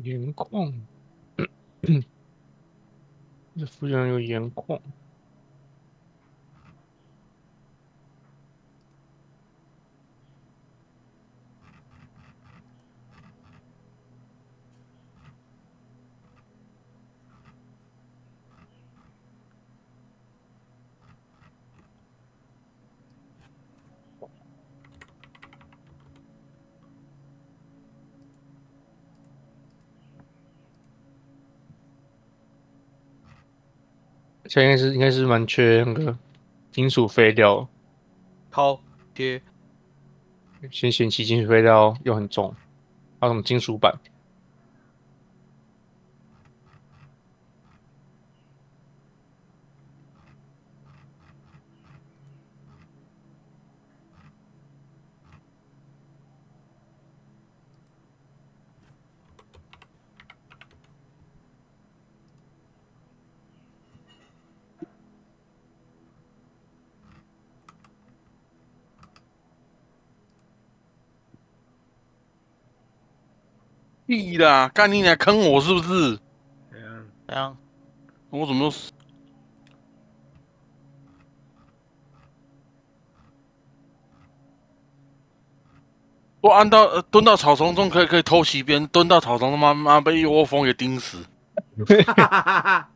盐矿，这附近有盐矿。现在应该是蛮缺那个金属废料， 好贴， 先嫌弃金属废料又很重，还有什么金属板？ 屁啦！干你娘坑我是不是？ 这样我怎么都我按到蹲到草丛中可以偷袭别人，蹲到草丛他妈被一窝蜂给叮死。 哈哈哈哈！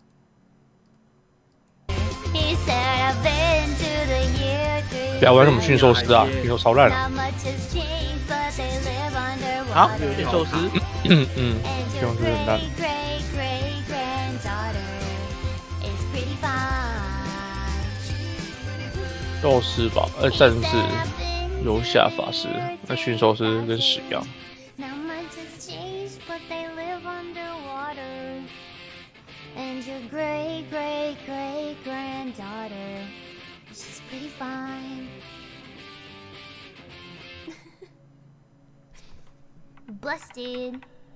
不要玩什么驯兽师啊，驯兽超烂的。 好，驯兽师， 驯兽师很烂。斗士吧，战士、游侠、法师，那驯兽师跟屎一样。 And your great great great granddaughter, she's pretty fine. Busted.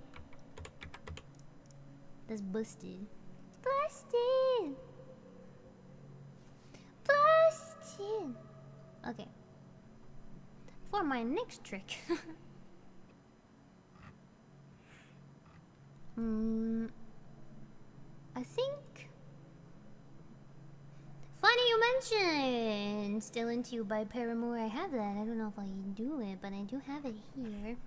That's busted. Busted. Busted. Okay. For my next trick. I think. Funny you mentioned Still Into You by Paramore. I have that. I don't know if I do it, but I do have it here.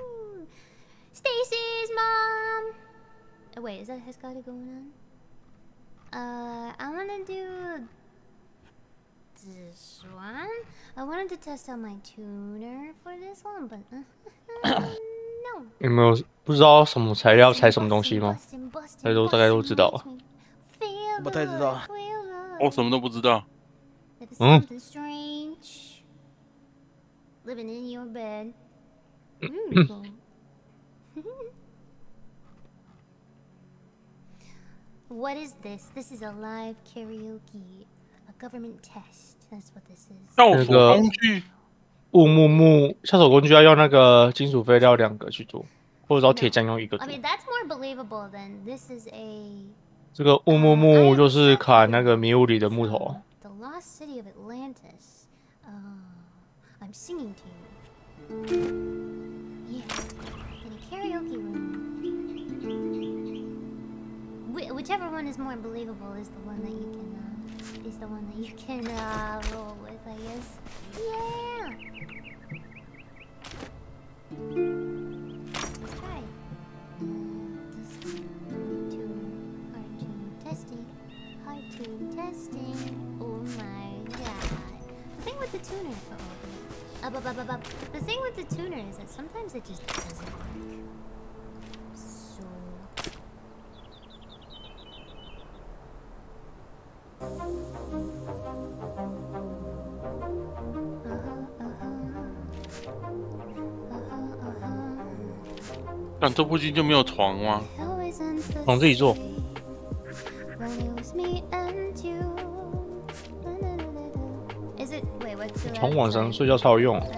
Stacy's mom. Oh, wait, is that Hescada going on? I wanna do this one. I wanted to test out my tuner for this one, but no. 有没有不知道什么材料采什么东西吗？大概都知道。 不太知道。 我什么都不知道。 Living in your bed. What is this? This is a live karaoke, a government test. That's what this is. 跳锁工具。 雾木下手工具要用那个金属废料2个去做，或者找铁匠用1个做。 I mean, that's more believable than this is a. 这个雾木就是砍那个迷雾里的木头。 The lost city of Atlantis. I'm singing to you. Yeah, in a karaoke room. Whichever one is more believable is the one that you can roll with, I guess. Yeah. Let's try. This hard tune testing. Hard tune testing. Oh my god. The thing with the tuner. The thing with the tuner is that sometimes it just doesn't work. So. 但这附近就没有床吗？ 床自己做。床晚上睡觉才有用。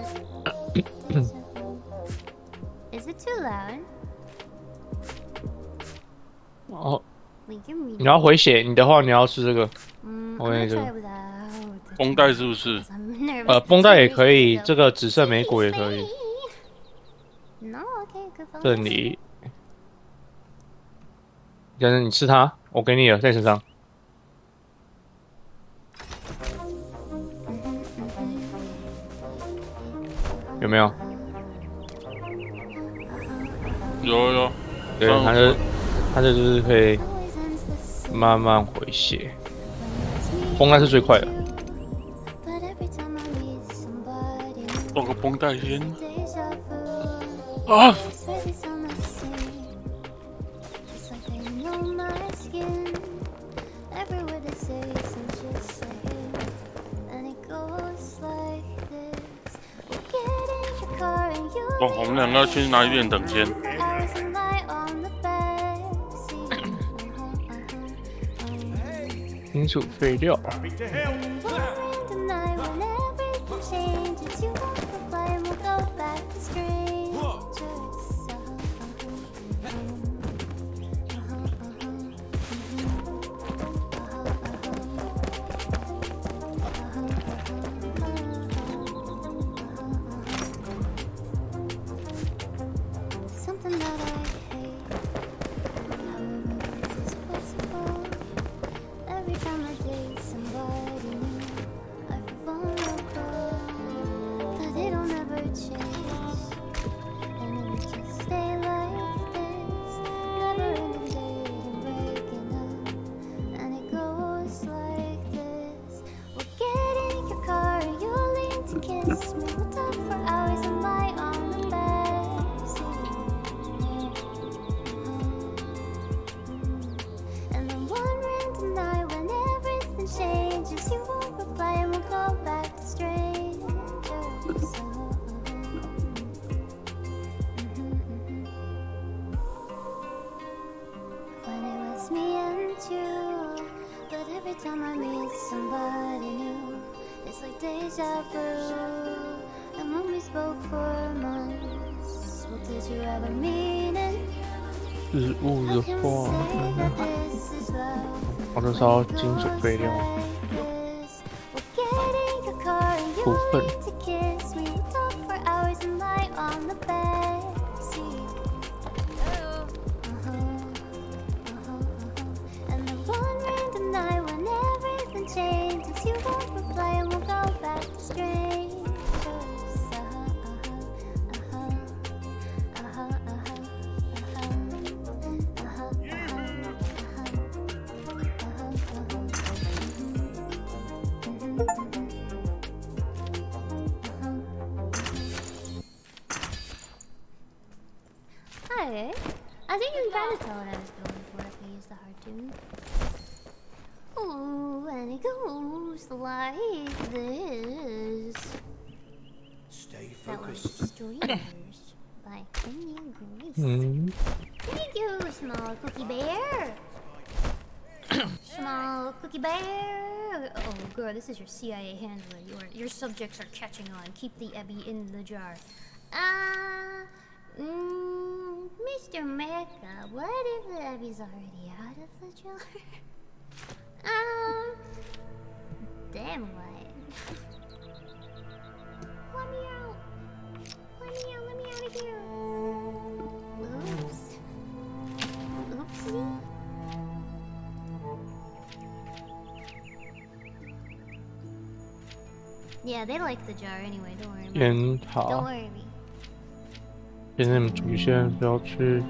Is it too loud? 哦，你要回血，你的话你要吃这个。我给你这个。 绷带是不是？ 绷带也可以，这个紫色莓果也可以。这里。 但是你吃它，我给你了，在你身上。有没有？ 有。 对，它就是可以慢慢回血，绷带是最快的。 弄个绷带先。啊！我们两个去哪里练等先？ 金属废料。日物的话，我这烧金属废料部分。 Hi, I think you can kind of tell what I was going for if I use the hard tune. Oh, and it goes like this. Stay That was focused. Streamers by Kenya Grace. Thank you, small cookie bear. Small cookie bear. Oh, girl, this is your CIA handler. Your subjects are catching on. Keep the Ebby in the jar. Mr. Mecha, what if the Ebby's already out of the jar? Then what? Let me out. Let me out of here. Oops. Oopsie. Yeah, they like the jar anyway, don't worry about it. 烟 Don't 塔， worry me. 现在你们主线不要去。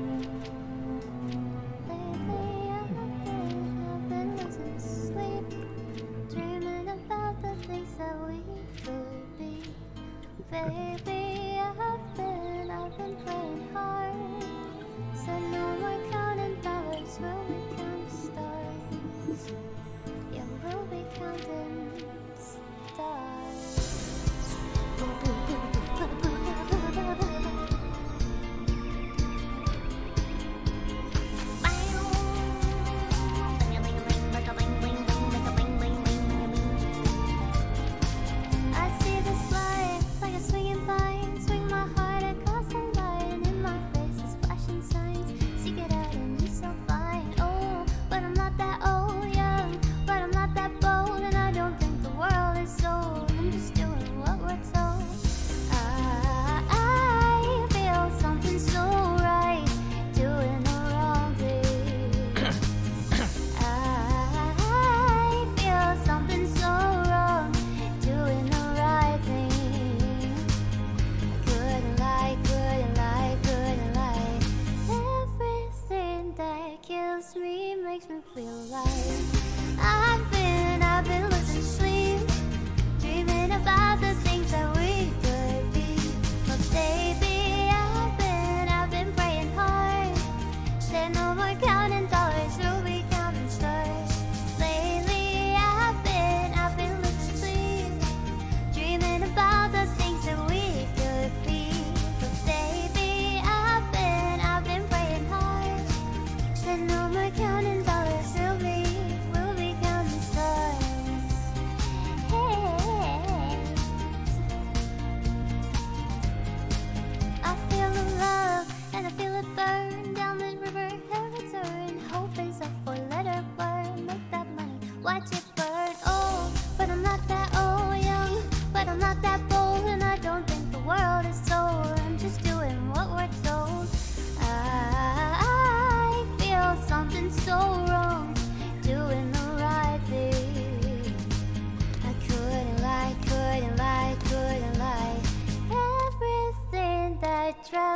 Baby, I've been playing hard. So no more counting dollars, we'll be counting stars. Yeah, we'll be counting stars. I see this life like a swinging vine.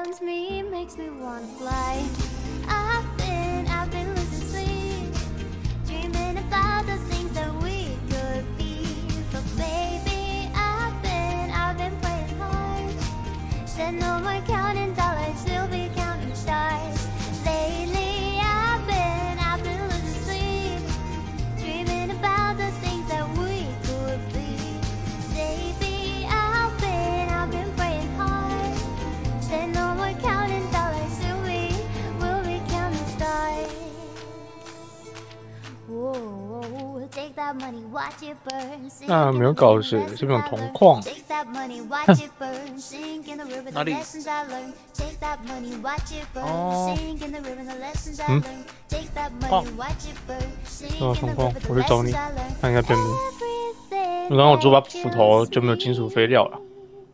surrounds me makes me wanna fly. I've been losing sleep, dreaming about the things that we could be. But baby, I've been playing hard. Said no more counting dollars, we'll be counting stars. Lately, I've been losing sleep, dreaming about the things that we could be. Baby, I've been praying hard. Said no more counting dollars, we'll be counting stars. Whoa, take that money, watch it burn. 那没有搞的是这种铜矿， Take that money, watch it burn. Sink in the river, the 哪里？ lessons I learned. Take that money, watch it burn. 哦 Sink in the river, the lessons I learned. Take that money, watch it burn. Sink 啊， in 铜 the 矿， river, the 我去找你 lessons I learned. 看一下变不。 Everything 然后我做把斧 that 头 kills 就没有金属废料了。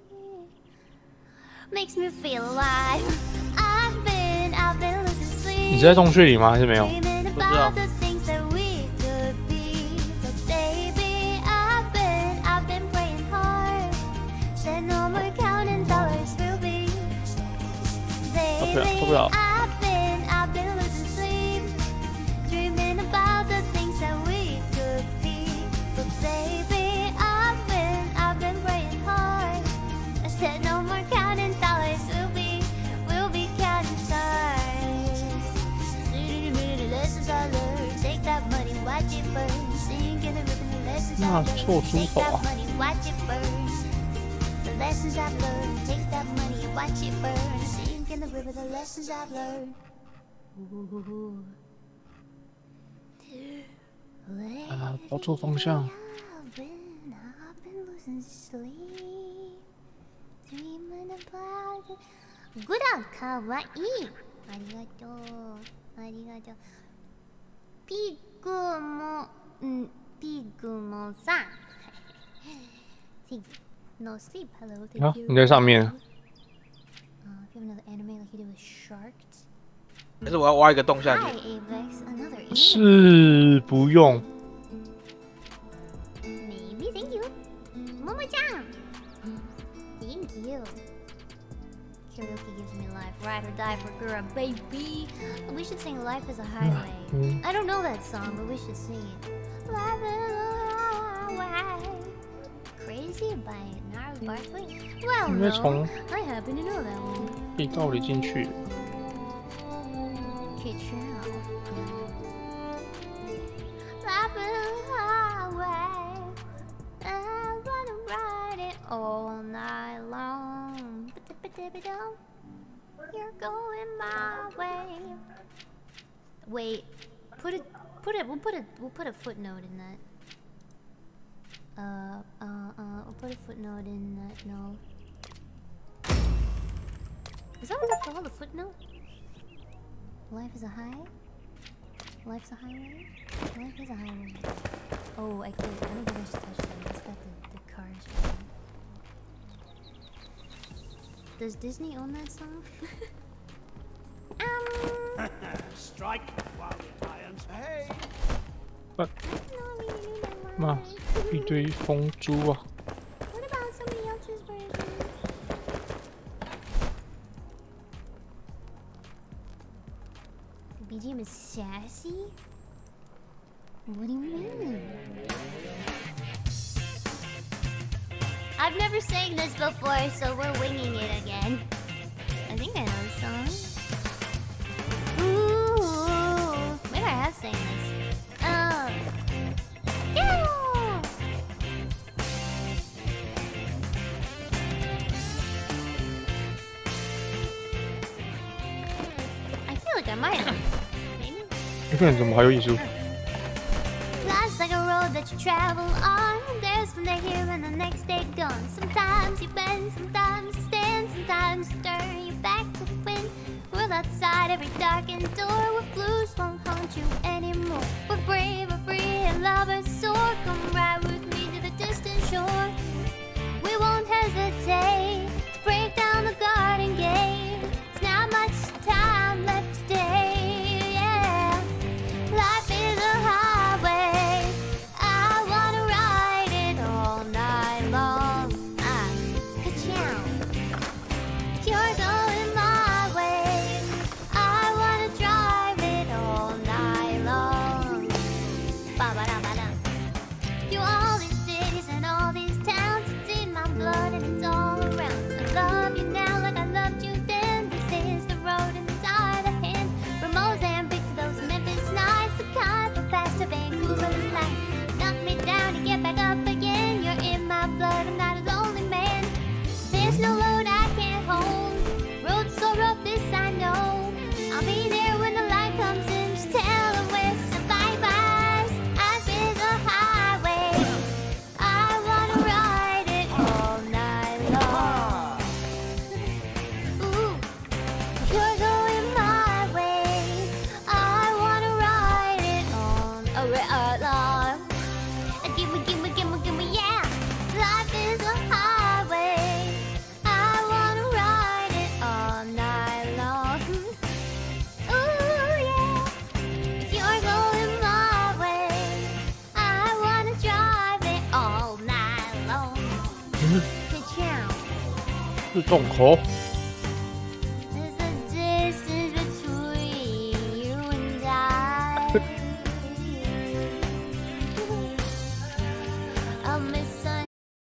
makes me feel alive. I've been losing sleep. 你是在洞穴里吗？还是没有？ Dreaming 不知道 about the things that we could be. But baby, I've been praying hard. Said no more counting dollars, we'll be. 受不了 I've been losing sleep, dreaming about the things that we could be. But baby, I've been praying hard. I said no more counting dollars, we'll be counting stars. The lessons I learned, take that money, watch it burn. Sink in the river, the lessons I 那 learned. 做珠 Take 宝 that 啊， money, watch it burn. The lessons I've learned, take that money, watch it burn. Sink in the river, the lessons I've learned. Ooh. 啊，跑错方向。 I've been losing sleep, dreaming about it. Good on, kawaii. Arigatou, arigatou. Pigumo-san. No sleep, hello. Thank 啊， you. 你在上面。 If you have another anime like you do with sharks. 但是我要挖一个洞下 Hi, 去。 Avex. Another anime. 是不用。 Maybe. Thank you. Momo-chan. Thank you. Karaoke gives me life. Ride or die for Gura, baby. We should sing Life is a Highway. I don't know that song, but we should sing it. Life is a highway. Crazy by Gnarls Barkley? Well, 应该 no. 从 I happen to know that one. 地道里进去。 Kitchen. Life is a highway. I wanna ride it all night long. You're going my way. Wait, we'll put a footnote in that. We'll put a footnote in that. No. Is that what they call a footnote? Life is a high? Life's a highway? Life is a highway. Oh, I don't think I should touch that. It's got the cars. Does Disney own that song? Strike while the iron's hey. 妈，一堆风珠啊！ What about somebody else's version? The BGM is sassy? What do you mean? I've never sang this before, so we're winging it again. I think I know the song. Ooh, maybe I have sang this. Oh. Yeah! I feel like I might have. Maybe? 这个人怎么还有艺术？ Life's like a road that you travel on. There's one day here and the next day gone. Sometimes you bend, sometimes you stand, sometimes you turn your back to the wind. We're outside every darkened door, where blues won't haunt you anymore. We're brave, we're free, and lovers soar. Come ride with me to the distant shore. We won't hesitate to break down the garden gate. There's not much time left today, yeah. Life is a highway. I wanna ride it all night long. Ka-chow. You're going my 是洞口。 There's a distance between you and I. I'll miss on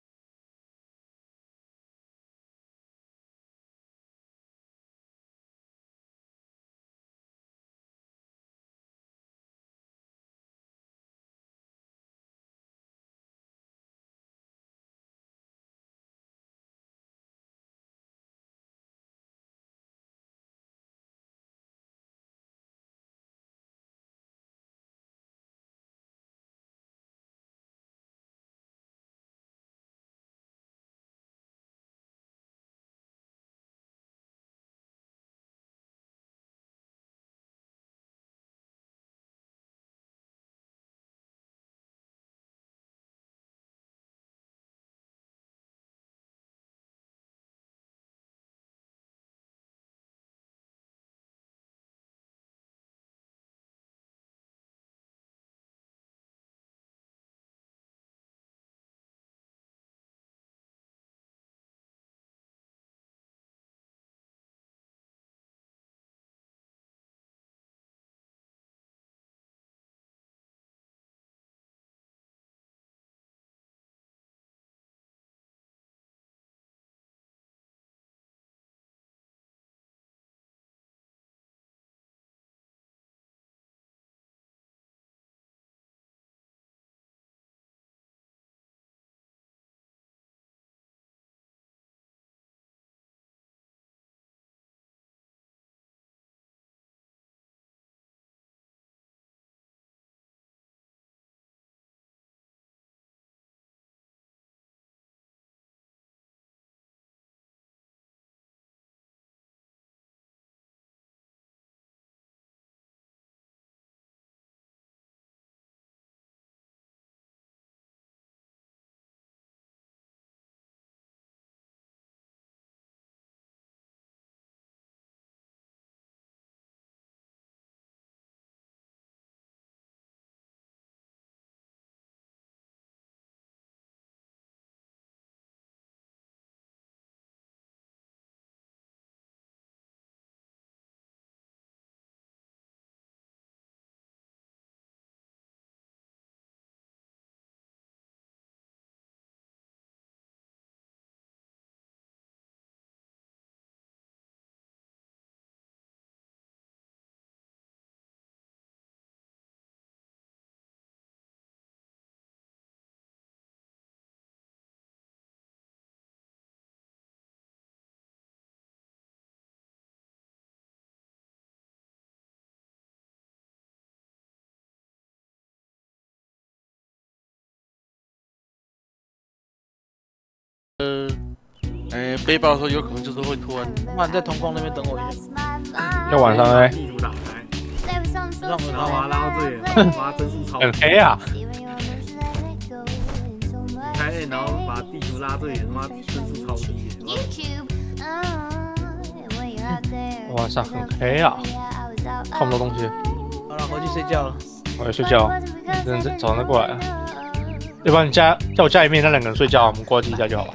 背包的时候有可能就是会突然。 那你在同工那边等我一下。 要晚上嘞， 地图打开， 让我然后把它拉到这里，然后把它帧数超很黑啊。 开 A， 然后把地图拉这里，他妈帧数超低。 晚上很黑啊，看不到东西。 好了，回去睡觉了。 我要睡觉，等早上再过来啊。要不然你叫我家里面那两个人睡觉，我们过去一下就好了。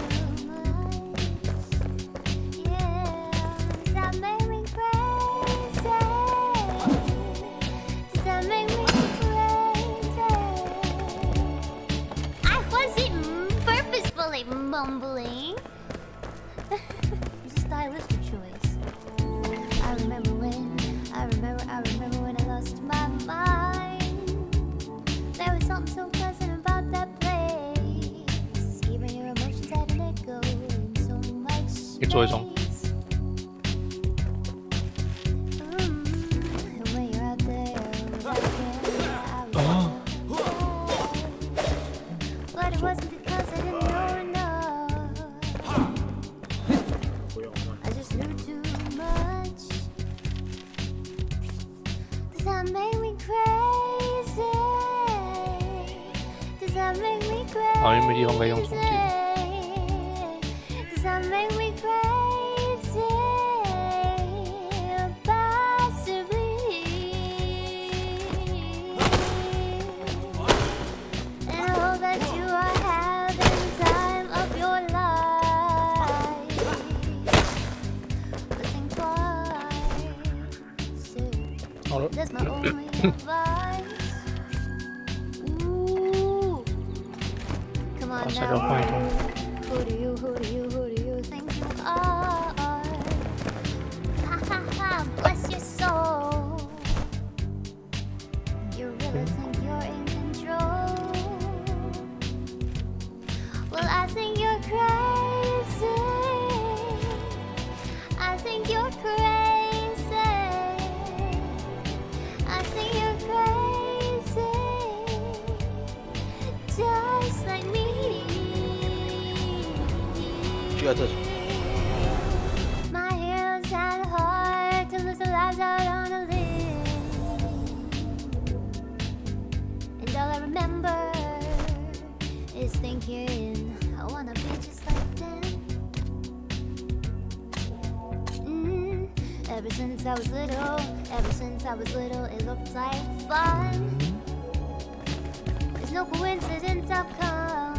Mumbling. It's a stylistic choice. I remember when I lost my mind. There was something so pleasant about that place. Even your emotions had an echo in so much space. 做一种。 When you're out there, I was but it wasn't because I didn't know enough. I just knew too much. Does that make me crazy? Does that make me crazy? 好，又没地方可以用重新。 Does that make me crazy? Possibly. And I hope that you are having time of your life. 好了， That's my only advice. Ooh. Come on 把材料 now. 换一通。 Who do you think you are? Ha ha ha, bless your soul. You really think you're in control? Well, I think you're crazy. I think you're crazy. I think you're crazy. Just like me. 去下厕所。 My heroes had heart to lose their lives out on a limb. And all I remember is thinking, I wanna be just like them. Ever since I was little, it looked like fun. There's no coincidence I've come.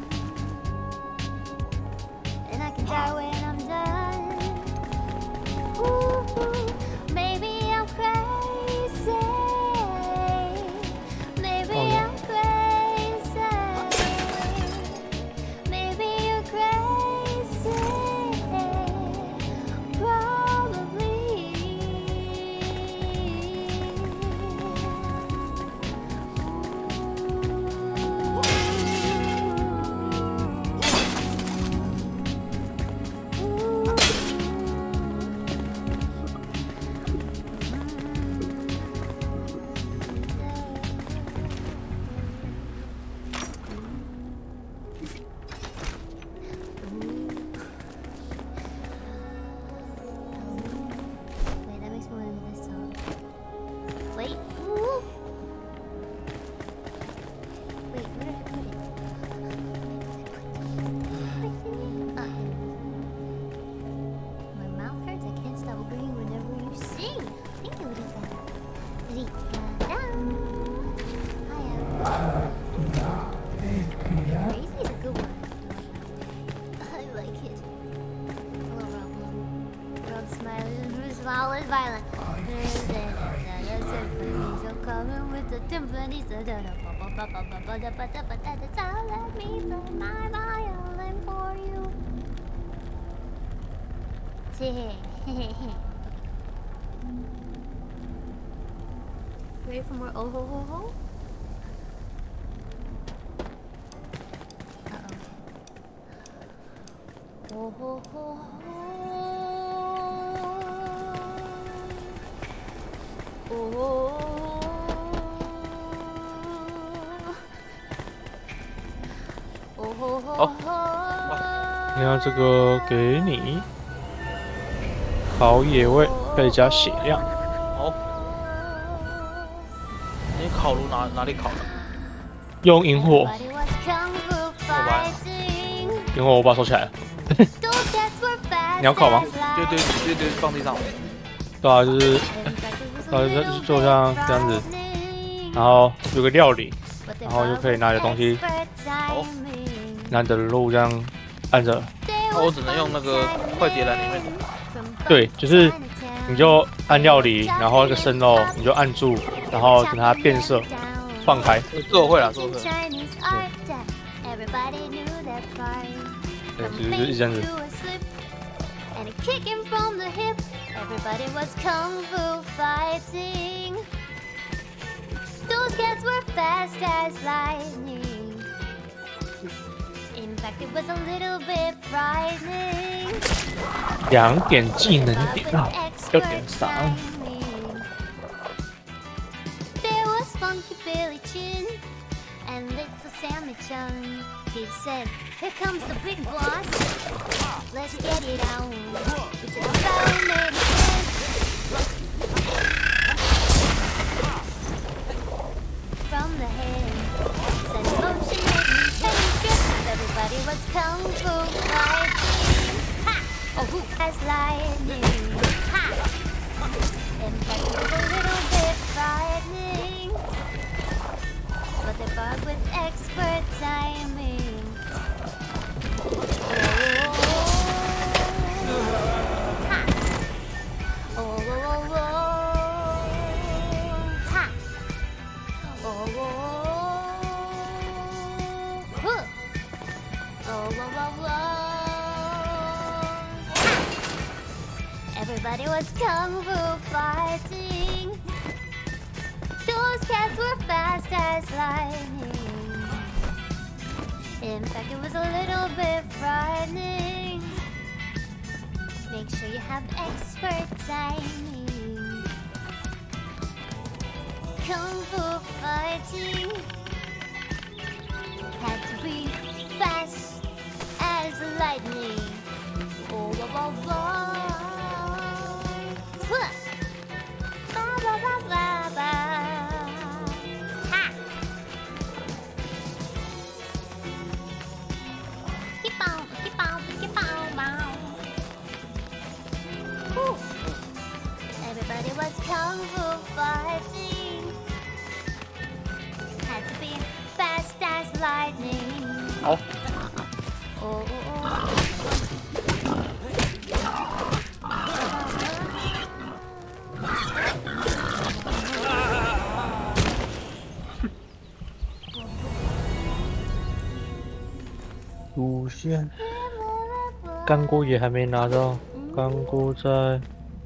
And I can die when I'm done. Ooh, maybe I'm crazy. Maybe I'm crazy. Maybe you're crazy. Probably. Wait, that makes me want to do this song. Wait. Ooh. Wait, where did I put it? My mouth hurts. I can't stop agreeing whenever you sing. Thank you, Rita. Rita. Crazy is a good one. I like it. Hello, Rob. Rob smiling. Smile is violent. So coming with the timpani. That's all let me play my violin for you. Ready for more oh ho ho ho? Oh ho ho ho. Oh. 你看这个给你，好野味可以加血量， 好。你烤炉哪里烤的？ 用萤火，萤火我把它收起来了。你要烤吗？ 对，放地上。 对啊，就是就像这样子，然后有个料理，然后就可以拿着东西， 好， 拿着肉这样按着。 那我只能用那个快捷栏里面。 对，就是你就按料理，然后那个生肉你就按住，然后等它变色，放开。 这我会了，这我会。 对，就是这样子。 And a kicking from the hip, everybody was kung fu fighting. Those cats were fast as lightning. In fact, it was a little bit frightening. 2点技能点啊，要点啥？ There was Funky Billy Chin and Little Sammy Chung. He said, "Here comes the big boss. Let's get it on." We took a bow and made it from the head. Set in motion, made me penny strip. Everybody was kung fu fighting. Ha! Oh, who has lightning? Ha! In fact, it was a little bit frightening, but they fought with expert timing. Oh, ha! Oh, oh, oh, oh. Everybody was kung fu fighting. Those cats were fast as lightning. In fact, it was a little bit frightening. Make sure you have expert timing. Kung fu fighting had to be fast as lightning. Oh, ba ba ba. Huh. Ba ba ba ba ba. Ha. Keep on, keep on, keep on, bow. Whew. Everybody was kung fu fighting. Had to be fast as lightning. 好， Oh, oh, oh. 主线干锅也还没拿到，干锅在，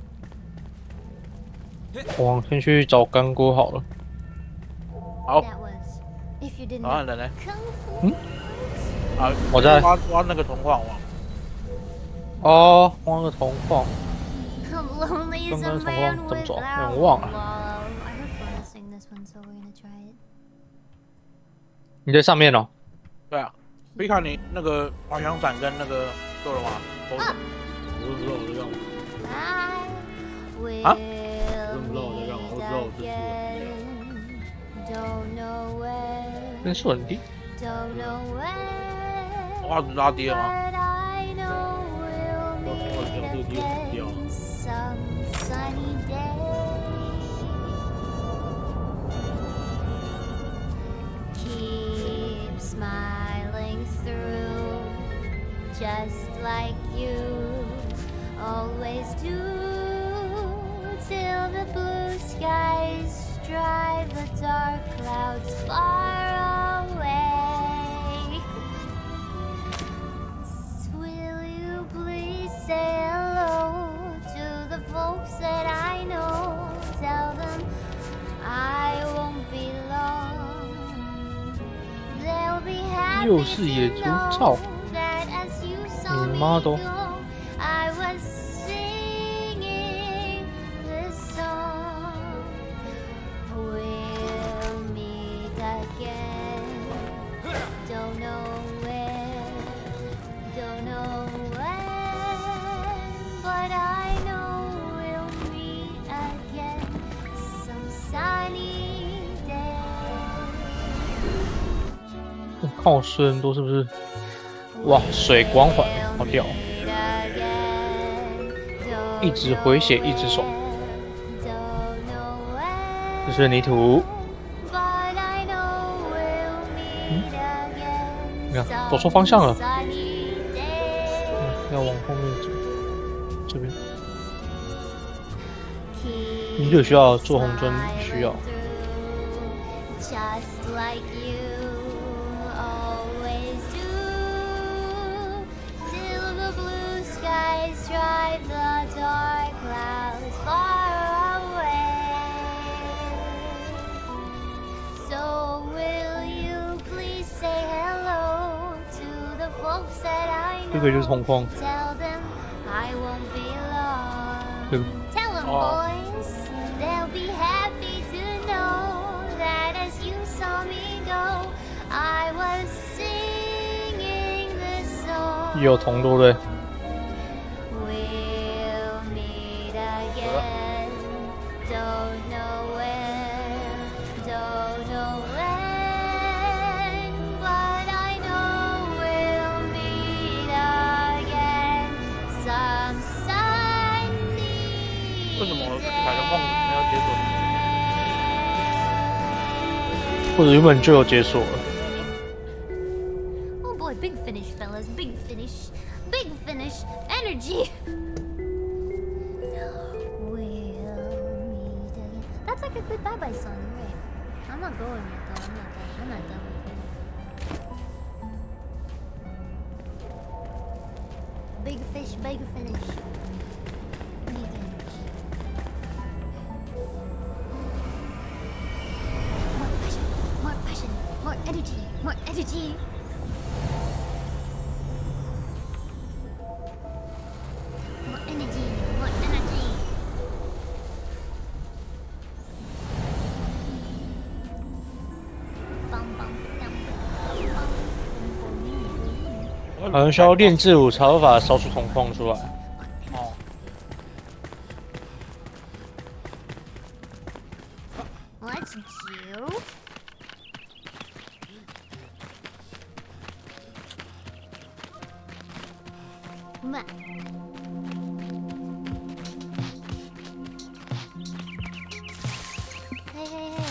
我先去找干锅好了。 好， That was, if you didn't 好， know, 来来， kung fu. 啊， 我在挖那个铜矿网， 哦，挖个铜矿， I'm lonely as a 刚刚 man 从怎么走？ without 我忘了。 love. I heard Flora sing this one, so we're gonna try it. 你在上面哦。 对啊，贝卡你那个滑翔伞跟那个做了吗？都啊我不知道我在干嘛。 I will 啊？ 我不知道我在干嘛，我知道我这次 again. Don't know where, 分数很低， don't know where, 袜子拉低了吗？ but I know we'll 我听我讲这个 meet 地方死掉 again some sunny day. Keep smiling through, just like you always do, till the blue skies drive the dark clouds far away. Will you please say hello to the folks that I know? Tell them I won't be long. They'll be happy 又是野猪 to 操 know that as you saw 你 me 妈都 go, I was singing this song. We'll meet again. Don't know where, don't know when, but I know we'll meet again some sunny day. 看我吃人多是不是？哇，水光环，好屌！一直回血，一直爽。这是泥土，你看走错方向了，要往后面走，这边。你有需要做红砖，需要。 Just like you always do, till the blue skies drive the dark clouds far away. So will you please say hello to the folks that I 这个就是 know? 红矿， Tell them I won't be long. 这个 Tell them, boys, they'll be happy to know that as you saw me go, I was singing this song. 有铜对不对？ We'll meet again. Don't know where, don't know when, but I know we'll meet again some sunny 为什么凯的梦没有解锁？ 或者原本就有解锁了。 Oh boy, big finish, fellas. Big finish. Big finish. Energy. We'll meet again. That's like a good bye-bye song, right? I'm not going yet, though. I'm not done with it. Big fish, big finish. Meet again. More energy. More energy. More energy. Bum, bum, bum, bum. 好像需要练制武才有办法烧出铜矿出来。 哦， Let's do. Ma. Hey, hey, hey.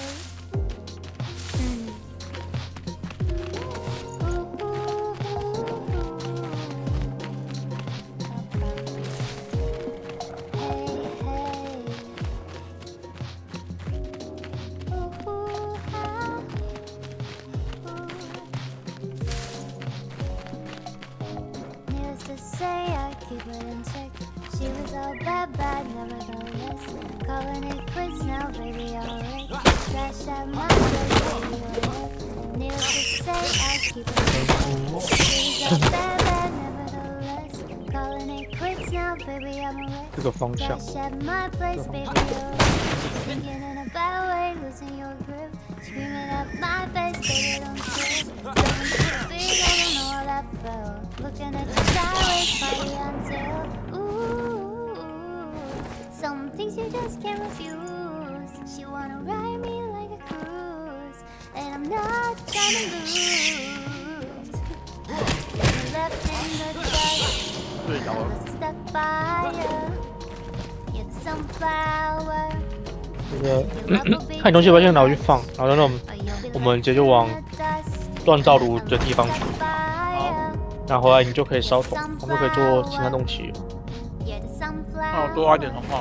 Needless to say, I keep it in check. She was all bad, nevertheless. Calling it quits now, baby, alright. Trash out my place, baby, alright. Needless to say, I keep it in check. She was all bad, nevertheless. Calling it quits now, baby, I'm alright. 这个方向。 Trash at my place, baby, alright. Thinking in a bad way, losing your grip. Screaming at my face, baby, don't trip. Something stupid, I don't know how that felt. Looking at the sideways, body until ooh, some things you just can't refuse. She wanna ride me like a cruise, and I'm not trying to lose. You're left in the dust. 对的， I was stuck by you. You're the sunflower. 这个看你东西把先拿回去放，然后那我们直接就往锻造炉的地方去，然后回来你就可以烧铜，我们就可以做其他东西了。 那我多挖点铜矿。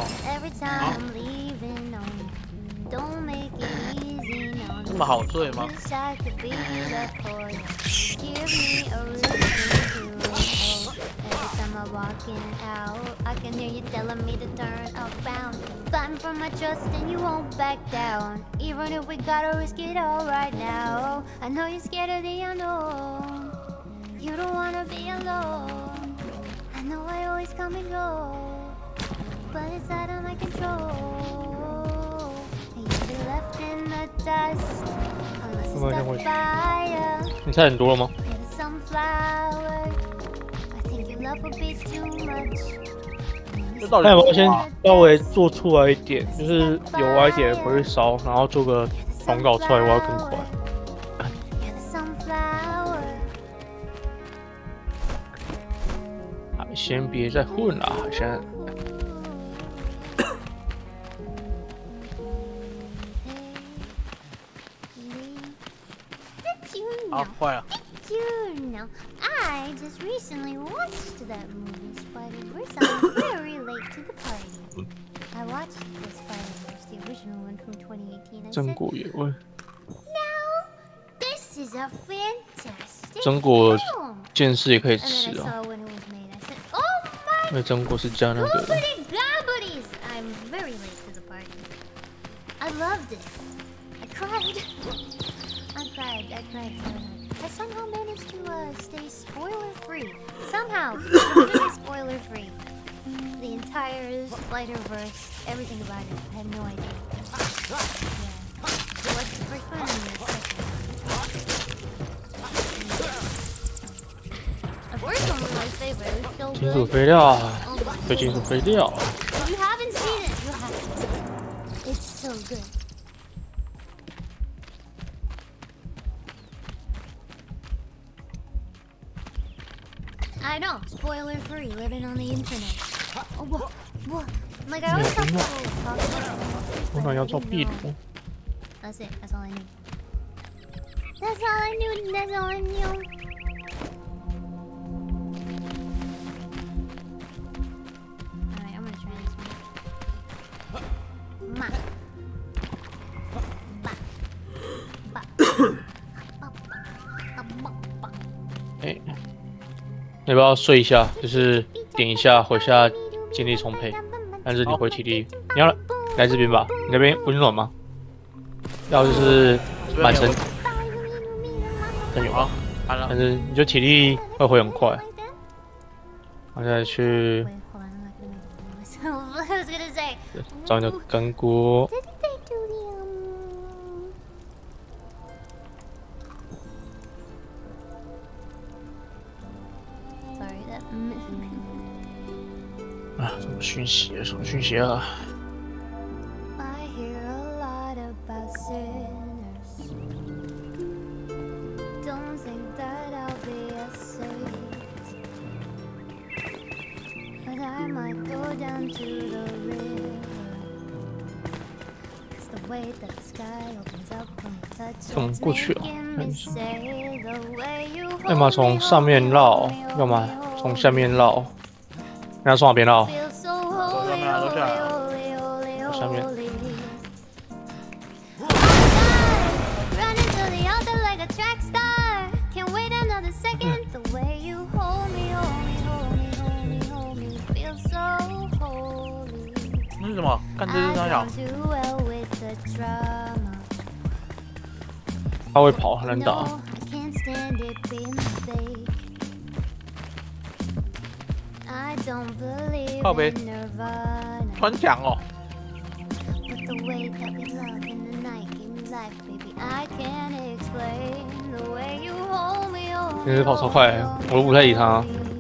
这么好醉吗？ I'm walking out, I can hear you telling me to turn around. Fighting for my trust and you won't back down. Even if we gotta risk it all right now. I know you're scared of the unknown. You don't wanna be alone. I know I always come and go, but it's out of my control. And you'll be left in the dust unless it's stuck by you. 你猜很多了吗？ You're the sunflower. Love will be too much. 这到底那我怎么挖先稍微做出来一点，就是油歪一点回去烧，然后做个广告出来挖更快。 You're the sunflower. 海鲜别再混了，海鲜。 好坏了？ You know, I just recently watched that movie, Spider-Verse. I'm very late to the party. I watched the Spider-Verse, the original one from 2018. I 榛 said, 果也味， now, this is a fantastic 榛果 film. 剑士也可以 And then I 吃啊， saw when it was made. I said, oh my 因为榛果是加那个 goodity gobbities! I'm very late to the party. I loved it. I cried. I cried so hard. I somehow managed to stay spoiler-free. Somehow, completely spoiler-free. The entire Spider-Verse, everything about it. I have no idea. Yeah. So what's the first one and the second one? The first one was my favorite. It was so 金属 good. 肥料， Oh my 对金属 goodness. 肥料。 If you haven't seen it, you have. It's so good. I know, spoiler free, living on the internet. Oh, what? Like I always have to talk about 我想要做壁炉， That's it, that's all I knew. That's all I knew, that's all I knew. Alright, I'm gonna try this one. Ma. Ba. Ba. Ba. Ba. Ba. 哎，要不要睡一下？就是点一下回下精力充沛，但是你回体力，你要来这边吧？你那边温暖吗？要就是满身， 更有。 好，完了但。是你就体力会回很快，然后再去 Wait, hold on, I'm not gonna make this myself. I was gonna say. 找你的干锅。 Didn't they do the Sorry, that. 啊，什么讯息？什么讯息啊？ I hear a lot about sinners. Don't think that I'll be a saint, but I might go down to the river. 'Cause the way that the sky opens up when you touch 怎么 it's 过去啊？ making 看 me 一下， say the way you 要么 hold 从 me, 上 hold 面 me, 绕 hold me, 要么 hold me, 从 hold 下 me. 面绕。你要从哪边绕？ Feel so holy, 上面啊，楼下 holy, holy, 下面。 holy. Running to the altar like a track star. Can't wait another second. The way you hold me, hold me, hold me, hold me, hold me. Feel so holy. 那是什么？干这是 I 啥小 don't？do well with the drama. 他会跑，很难 No, 打。 I can't stand it being fake. I don't believe 靠北 in Nirvana. 穿墙哦。 But the way that we love in the night gave me life, baby. I can't explain the way you hold me, hold 你 me, 是跑超快，我都不太理他。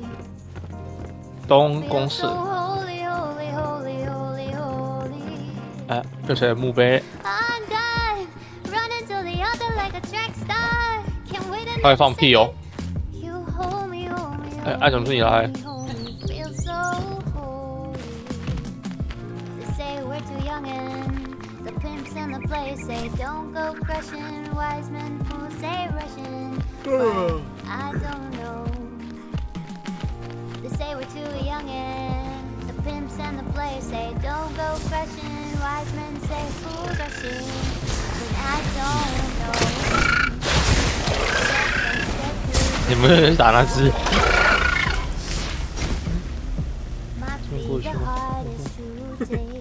东公式， holy, holy, holy, holy, holy. 哎，这谁的墓碑？ I'm done running to the altar like a track star. Can't wait 他会 another 放屁哦！ second. You hold me, hold me, 哎， hold 爱怎么是你来？ me, hold me. Feel so holy. They say we're too young and the pimps and the players say don't go crushing. Wise men fools say rushing. But I don't know. They say we're too young and the pimps and the players say don't go crushing. Wise men say fools rushing. But I don't know. 你们是打那只？ Might 这 be 过去 the 吗？ hardest to take.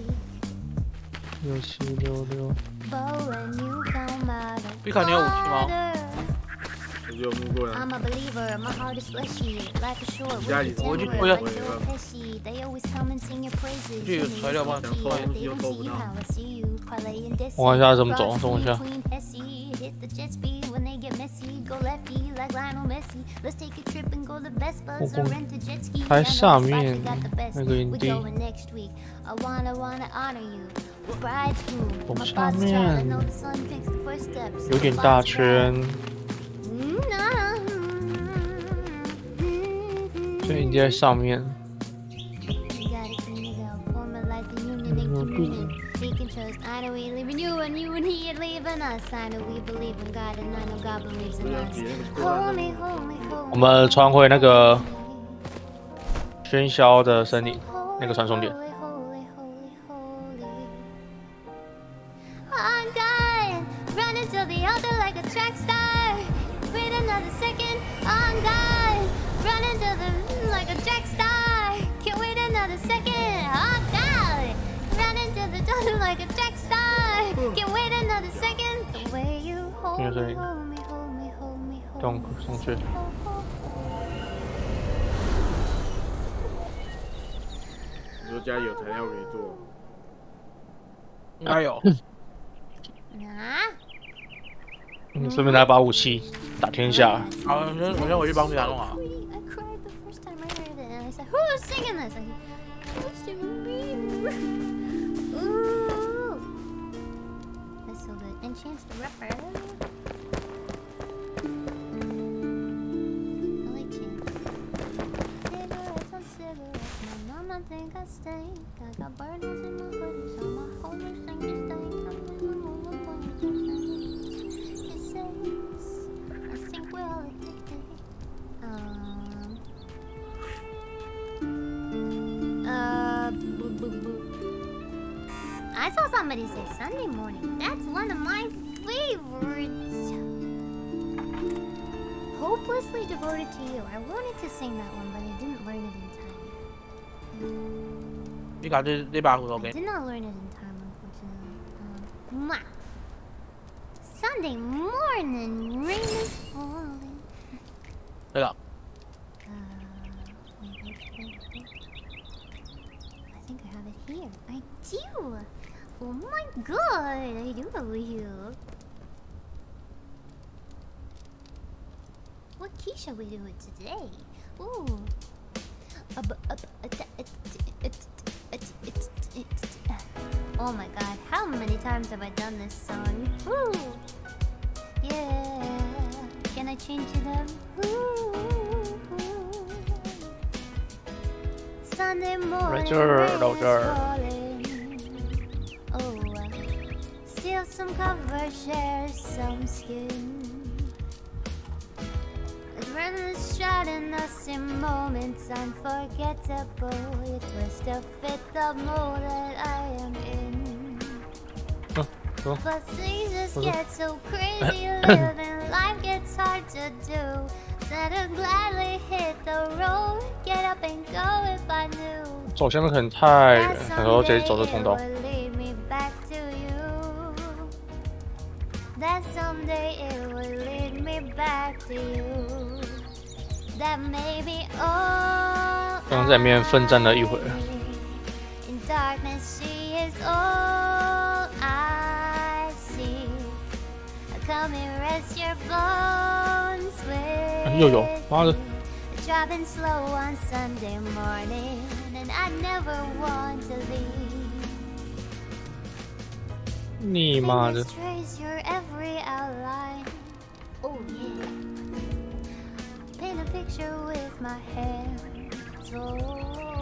6766。 But when you come out of 碧卡，你有武器吗？ water, 我就摸过来。 I'm a believer, my heart is fleshy. Life is short, Yeah, we you- get oh, yeah. like Joe Pesci. They always come and sing your praises. 这个材料帮你 But 做 they don't see how I see you. Parlay and Desi. 我看一下怎么走， Cross 等我一下。 between Pesci, hit the jet speed when they get messy. Go lefty like Lionel Messi. Let's take a trip and go to Best Buds or rent a jet ski. 还 I know 上 the spots 面 we got the best. 那个营 We 地， going next week. I wanna honor you. We're bridegroom. 我 My 下 father's child. I 面 know the son takes the first steps. 有点大圈，所以你在上面。 We can trust. I know we live in you and you and he and live in us. I know we believe in God and I know God believes in us. Hold me, hold me, hold me. 我们穿回那个喧嚣的森林，那个传送点。 Holy, holy, holy, holy. I'm done running to the altar like a track star. Wait another second. I'm done running to the like a track star. Can't wait another second. I'm done running to the altar like a track star. Can't wait another second. The way you hold me, hold me, hold me, hold me, hold 动 me. 上去。 你说家里有材料可以做， 应该有。 啊？ 顺便拿把武器打天下。 好，我先回去帮碧卡弄啊。 I cried the first time I heard it, and I said, "Who's singing this?" I said, "Justin Bieber." Ooh, that's so good. And Chance the Rapper. I like Chance. Cigarettes on cigarettes, my mama think I stink. I got burners in my hoodies, all my homies think you stink. It says, I think we're all addicted. Boo, boo, boo. I saw somebody say Sunday morning. That's one of my favorites. Hopelessly devoted to you. I wanted to sing that one, but I didn't learn it in time. 碧卡这把斧头 I 给你。 did not learn it in time, unfortunately. Mwah. Sunday morning, rain is falling. 对了， I think I have it here. I do. Oh my god, I do have it here. What key shall we do it today? Ooh. Oh my god, how many times have I done this song? Woo! Yeah. Can I change it up? Ooh. Sunday morning rain is falling. Oh, steal some cover, share some skin. Adrenaline's shouting us in moments unforgettable. You twist to fit the mold that I am in. But things just get so crazy living. Life gets hard to do. Said I'd gladly hit the road, get up and go if I knew. 走向的可能太远，很多直接走这通道。 That someday it will lead me back to you. That maybe all 刚刚在里面奋战了一会儿。 in darkness she is all I see. Come and rest your bones with 又有，妈的！ Driving slow on Sunday morning, and I never want to leave. 你妈的！ Fingers trace your every outline. Oh yeah. Paint a picture with my hands. Oh.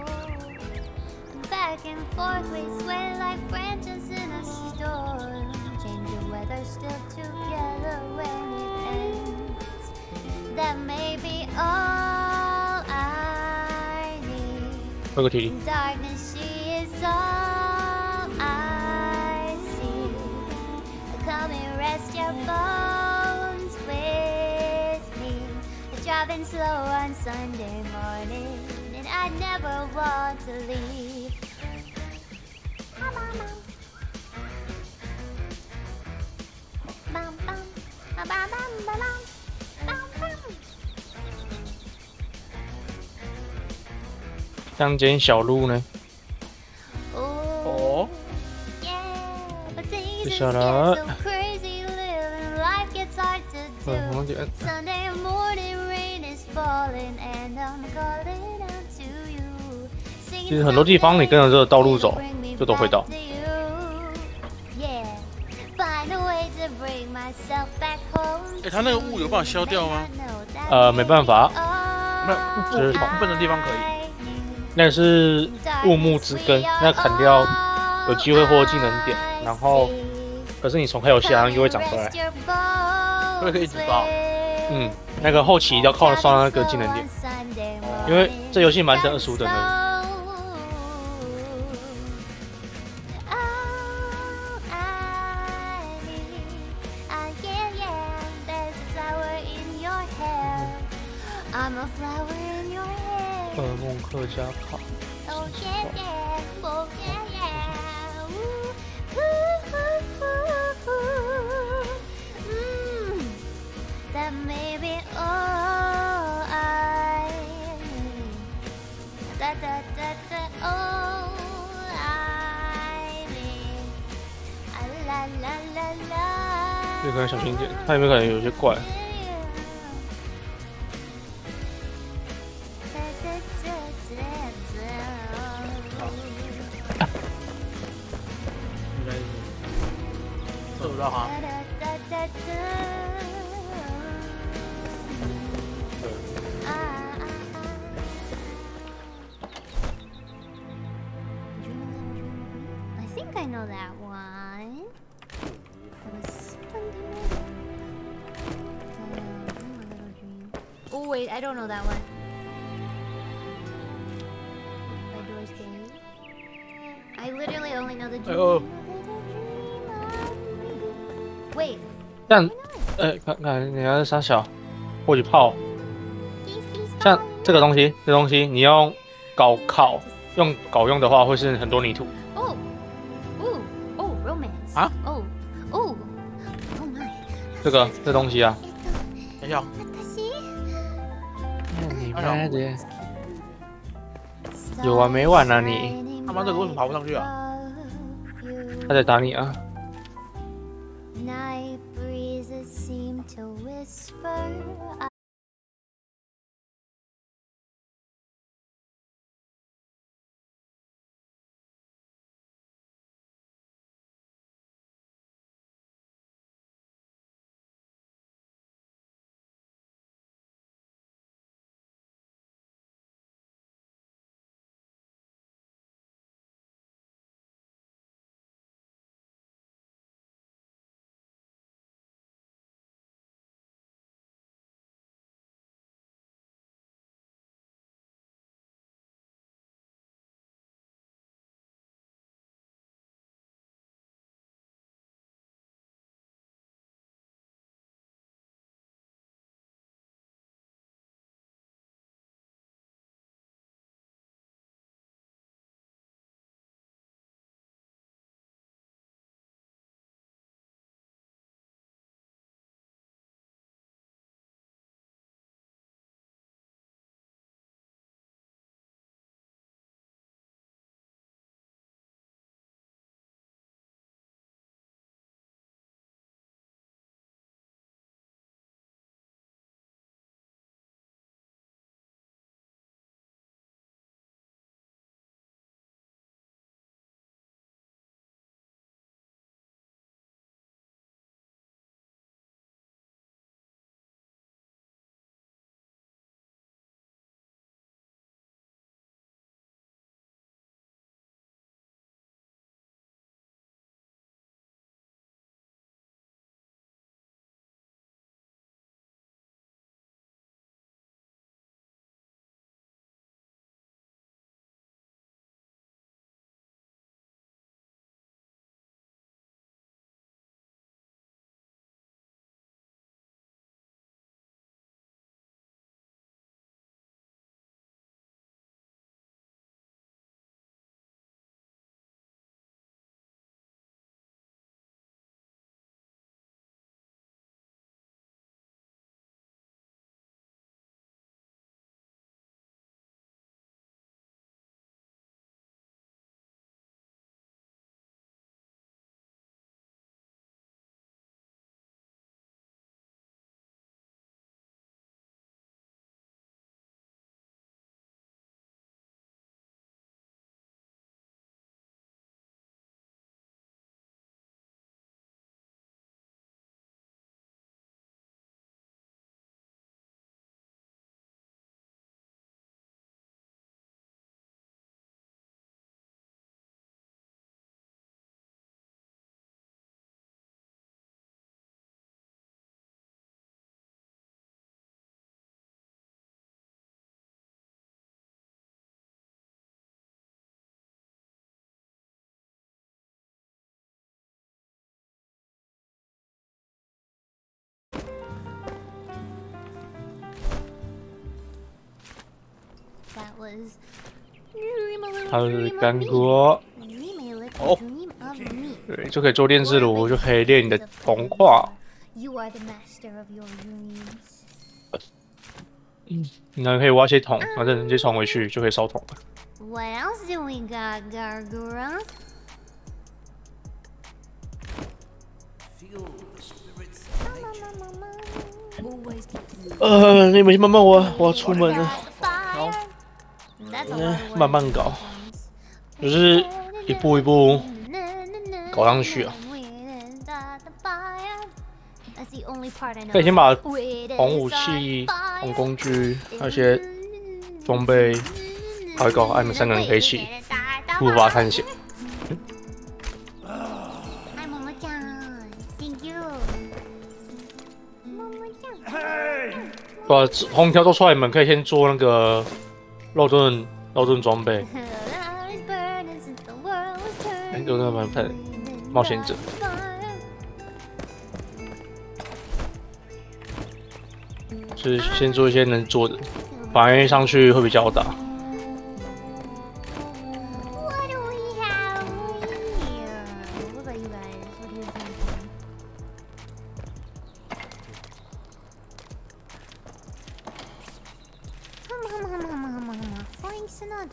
Back and forth we sway like branches in a storm. Change the weather, still together when it ends. That may be all I need. 喝个体力。 In darkness she is all I see. Come and rest your bones with me. Driving slow on Sunday morning, and I never want to leave. Bum, bum, bum, bum, bum, bum, bum. 乡间小路呢？ Oh, 哦， yeah, but things 接 just 下 get 来， so crazy living. Life gets hard to 我忘 do. 记按。 Sunday morning rain is falling, and I'm calling out to you. 其实很多地方你跟着这个道路走，就都会到。 Yeah, find a way to bring myself back home. 他那个雾有办法消掉吗？ 没办法， 那就是部分的地方可以。 那是雾木之根，那砍掉有机会获得技能点，然后可是你从开游戏好像又会长出来。 所以可以一直爆。 嗯，那个后期要靠上那个技能点，因为这游戏满等25等的。 I'm a flower in your hair. 噩梦客家卡。 Oh yeah, yeah, oh yeah, yeah. Ooh, ooh, ooh, ooh. That may be all I need. Da da da da, all I need. Ah, la la la la. 这个可能小心一点，它有没有可能有些怪？ 应该是这不知道哈。 I think I know that one. It was oh wait, I don't know that one. By Doris Day. I literally only know the dream. Oh. Wait. 但看你要是傻小，或许炮，像这个东西，你要搞烤，用搞用的话会是很多泥土。 Oh. Ooh. Oh, romance. 啊？ Oh. Oh. Oh my. 这东西啊， 等一下， 哎对，有完没完啊你？ 他妈这个为什么爬不上去啊？ 他在打你啊！ Night breezes seem to whisper. That was 他是干锅， You may live Oh. a dream of me. 对，就可以做炼制炉，就可以练你的铜矿。 You are the master of your dreams. 那可以挖些铜，反正直接传回去就可以烧铜了。 What else do we got, Gargura? Feel the spirits Always keep 你们先慢慢挖，我要出门了。 fire. That's a lot of 慢慢搞，就是一步一步搞上去啊。 可以先把铜武器、铜工具，还有一些装备搞一搞，你们3个人可以一起出发探险。 嗨，么么酱 ，Thank you。么么酱。 把红条做出来，你们可以先做那个肉盾装备，那个那蛮喷冒险者。 就是先做一些能做的，反应上去会比较大。 What do we have here? What about you guys? What do you think?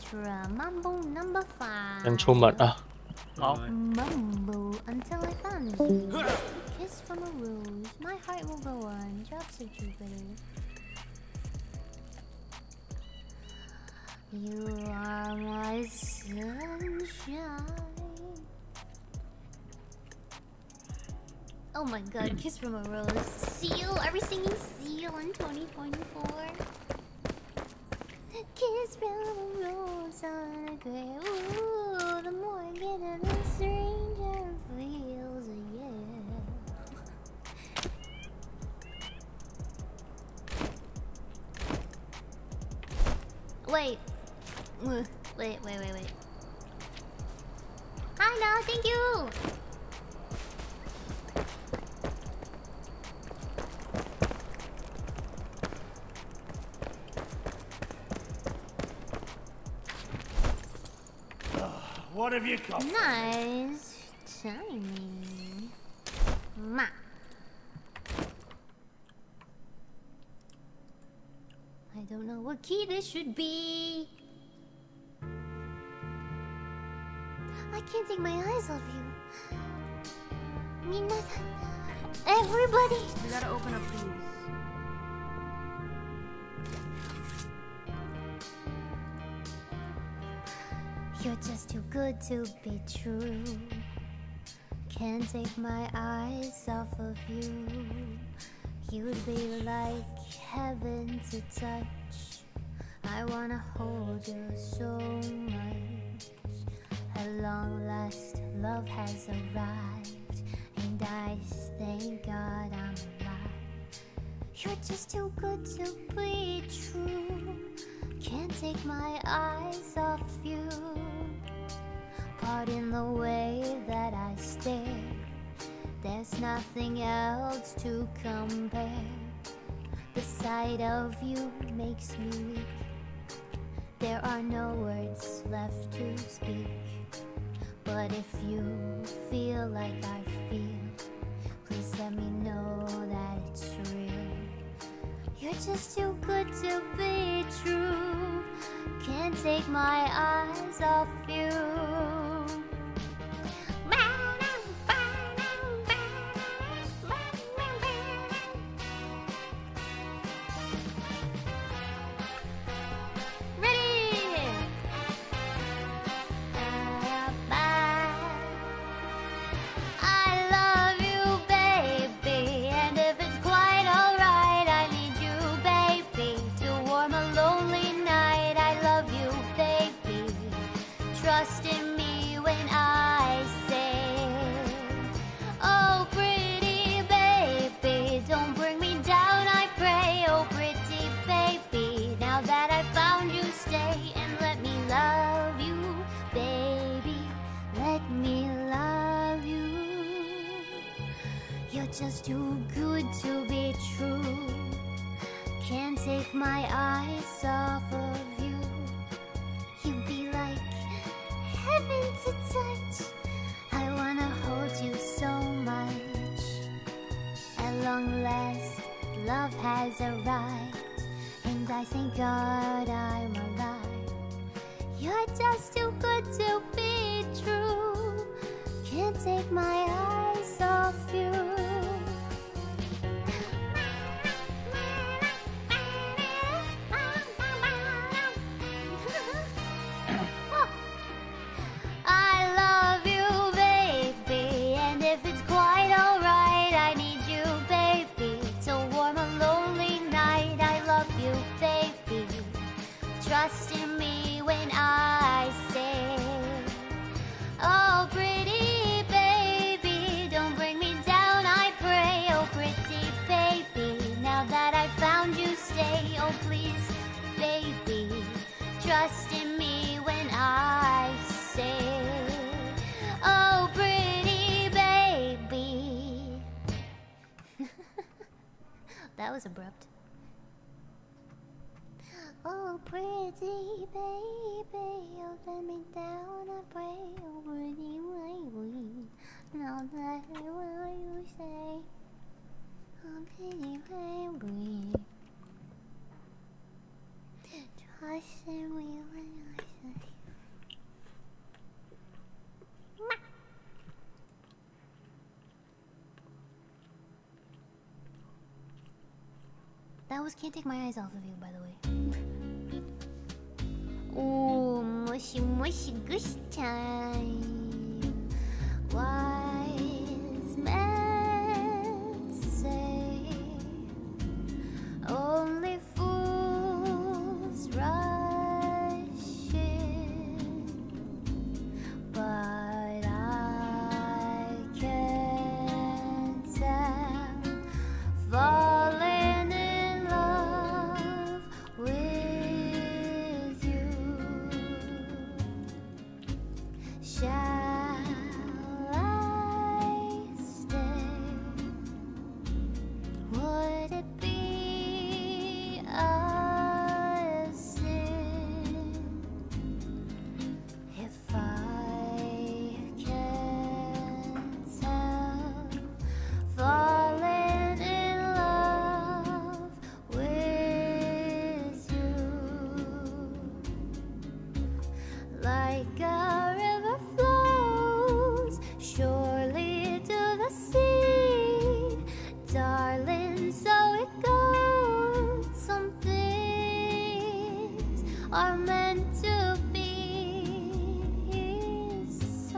Ultra Mambo number 5. ยัง出门啊！ 好， Mambo until I found you. Kiss from a rose, my heart will go on. Drops of Jupiter. You are my sunshine. Oh my god, Kiss from a Rose. Seal? Are we singing Seal in 2024? Kiss from a rose on a grave. Ooh, the more I get of the stranger it feels, yeah. Wait. Wait. Hi now, thank you! What have you got? Nice timing. Ma. I don't know what key this should be. I can't take my eyes off you. Minasan, everybody. We gotta open up these. You're just too good to be true. Can't take my eyes off of you. You'd be like heaven to touch. I wanna hold you so much. At long last, love has arrived, and I thank God I'm alive. You're just too good to be true. Can't take my eyes off you. Pardon the way that I stare. There's nothing else to compare. The sight of you makes me weak. There are no words left to speak. But if you feel like I feel, please let me know that it's real. You're just too good to be true. Can't take my eyes off you. Trust in me when I say, oh pretty baby, don't bring me down, I pray. Oh pretty baby, now that I found you, stay and let me love you, baby, let me love you. You're just too good to be true. Can't take my eyes off of you. You'd be like heaven to touch. I wanna hold you so much. At long last, love has arrived, and I thank God I'm alive. You're just too good to be true. Can't take my eyes off you. I love you, baby, and if it's quite alright, I need you, baby, to warm a lonely night. I love you, baby. Trust in me when I say, oh pretty baby, don't bring me down, I pray. Oh pretty baby, now that I found you, stay. Oh please, baby, trust in me when I say, oh pretty baby. That was abrupt. Oh pretty baby, oh let me down, I pray. Oh pretty baby, now that I want you say, oh pretty baby, trust in me when I say. always can't take my eyes off of you, by the way. Ooh, mushy, mushy, gushy time. Wise men say only fools rush in, but I can't tell. Falling in love with you. Shall I stay? Would it be a sin if I can't tell? Falling in love with you, like a river flows surely to the sea, darling. So it goes. Some things are meant to be. So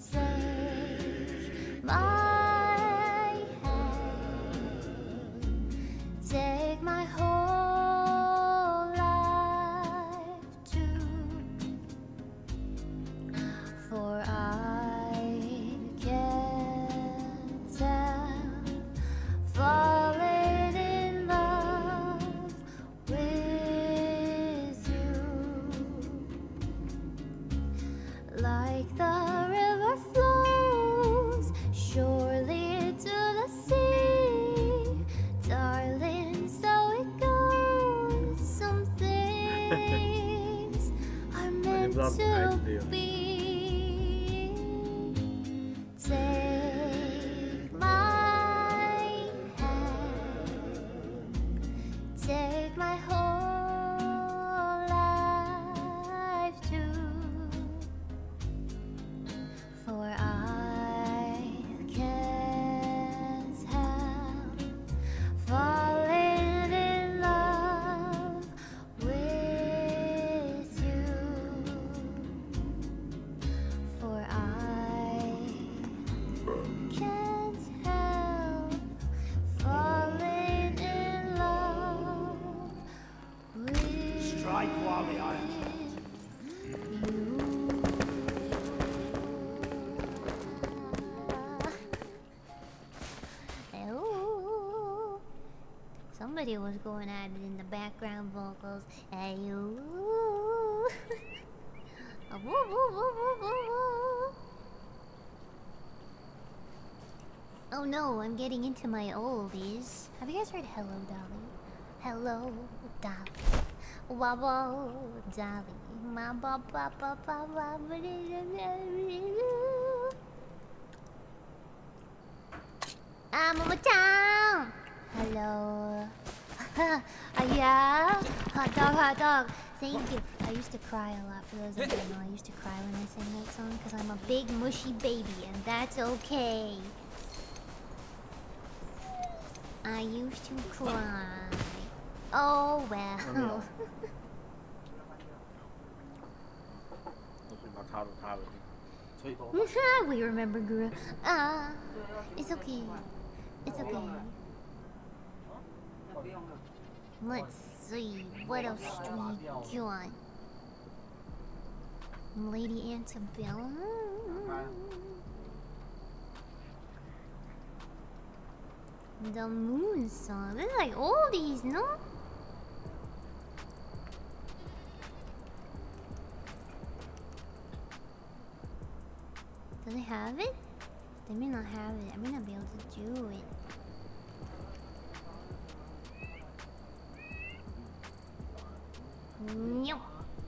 take my take my whole life too, for I can't tell. Falling in love with you, like the river flows surely to the sea, darling. So it goes. Some things are meant to be. Take my hand, take my whole life too, for I can't help falling in love with you, for I can't help falling in love with Strike while the iron's hot. Ooh. Somebody was going at it in the background vocals. Hey, ooh. Woo, woo, woo, woo, woo, woo. Oh no, I'm getting into my oldies. Have you guys heard Hello Dolly? Hello Dolly. Wobble Dolly. Ma ba ba ba ba ba ba. I'm on my town. Hello. Yeah. Hot dog, hot dog. Thank you. I used to cry a lot. For those of you who don't know, I used to cry when I sang that song because I'm a big mushy baby, and that's okay. I used to cry. Oh well. 我嘴巴插着插着去，吹头。 We remember Guru. It's okay. It's okay. Let's see. What else do we got? Lady Antebellum. The Moon Song. This is like oldies, no? Do they have it? They may not have it. I may not be able to do it. Nope.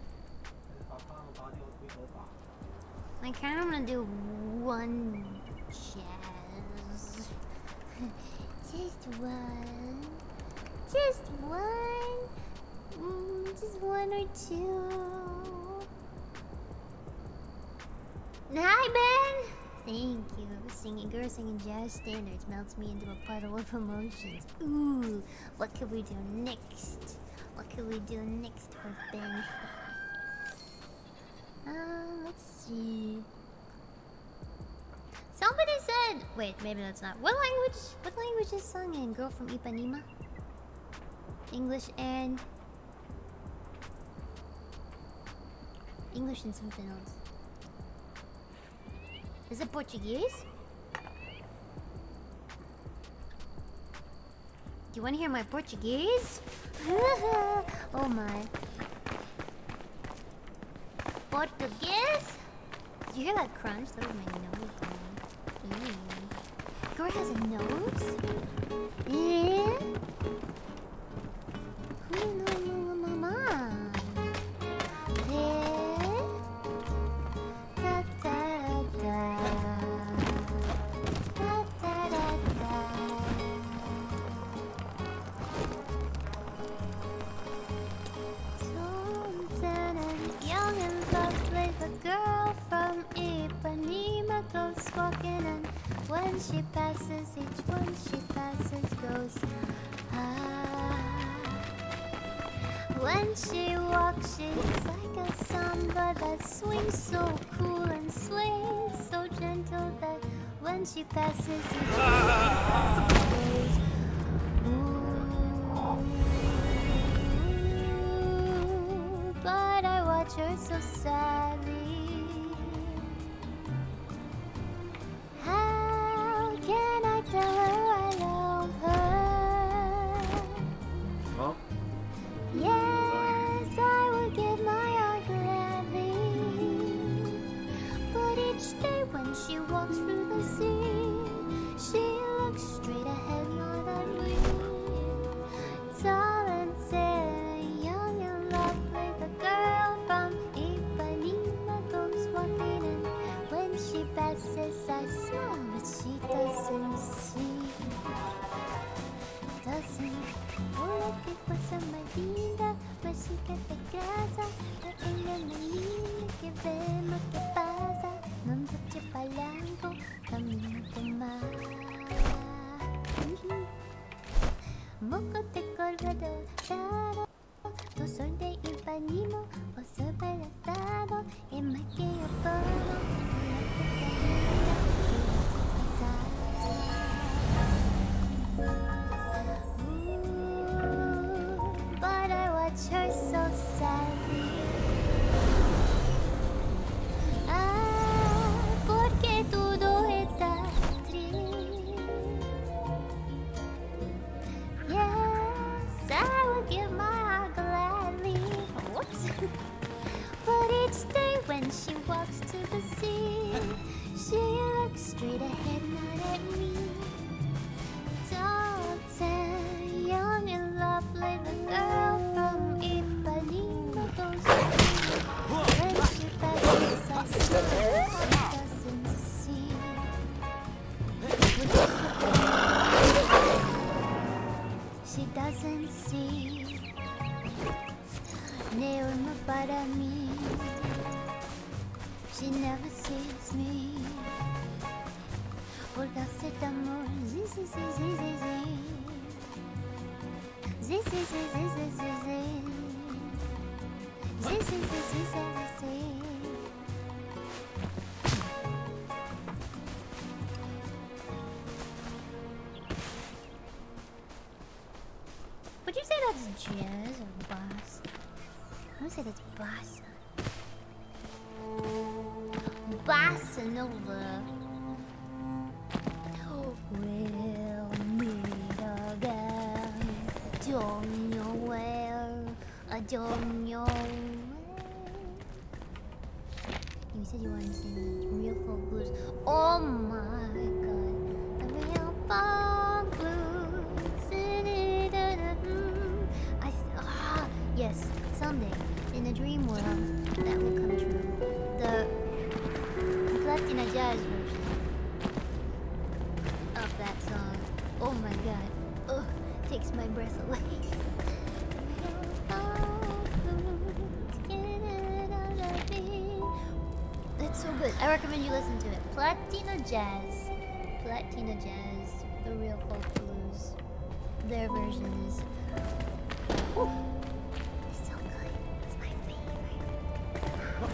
I kind of want to do one jazz. Just one. Just one. Just one or two. Hi, Ben. Thank you. Singing girl singing jazz standards melts me into a puddle of emotions. Ooh, what can we do next? What can we do next for Ben? Let's see. Somebody said, wait, maybe that's not. What language is sung in Girl from Ipanema? English and something else. Is it Portuguese? Do you want to hear my Portuguese? Oh my. Portuguese? Did you hear that crunch? That was my nose going. Girl has a nose? Yeah? Who knows mama? Yeah? Da da da. Da da da da. Young and lovely, the girl from Ipanema goes walking, and when she passes, each one she passes goes when she walks, she's like a samba that swings so cool and swings so gentle that when she passes, each one she passes goes but I watch her so sadly. How can I tell her I love her? Huh? Yes, I will give my heart gladly. But each day when she walks through the sea, she looks straight ahead, not at me. Tall and thin, young and lovely, the girl from Ipanema goes walking, and when she passes, I smile, but she doesn't see. Doesn't. Hola, qué cosa más linda, música de casa, la ella más linda que vemos que pasa, no noche palanco, camino con mar. Moco de colgado, tu sol de Ipanema, oso balazado, en más que yo puedo, but I watch her so sadly. Porque todo está triste. Yes, I will give my heart gladly. Whoops. But each day when she walks to the sea, she looks straight ahead, not at me. Tall and young and lovely, the girl from Ipanema goes when she passes, I smile, she doesn't see. Neuma para mí, she never sees me. Porque hace amor, zi zi zi zi zi zi. Zi zi zi zi zi zi zi. Zi zi zi zi zi zi. Would you say that's jazz or bossa? I would say that's bossa. Bossa Nova. We'll meet again. Don't know where. I don't know where. You said you wanted to sing real folk blues. Oh my god. The real folk blues. Yes, someday, in a dream world, that will come true. The Platina Jazz version of that song. Oh my god. Ugh, takes my breath away. It's So good. I recommend you listen to it. Platina Jazz. Platina Jazz. The real folk blues. Their version is... Woo. It's so good. It's my favorite.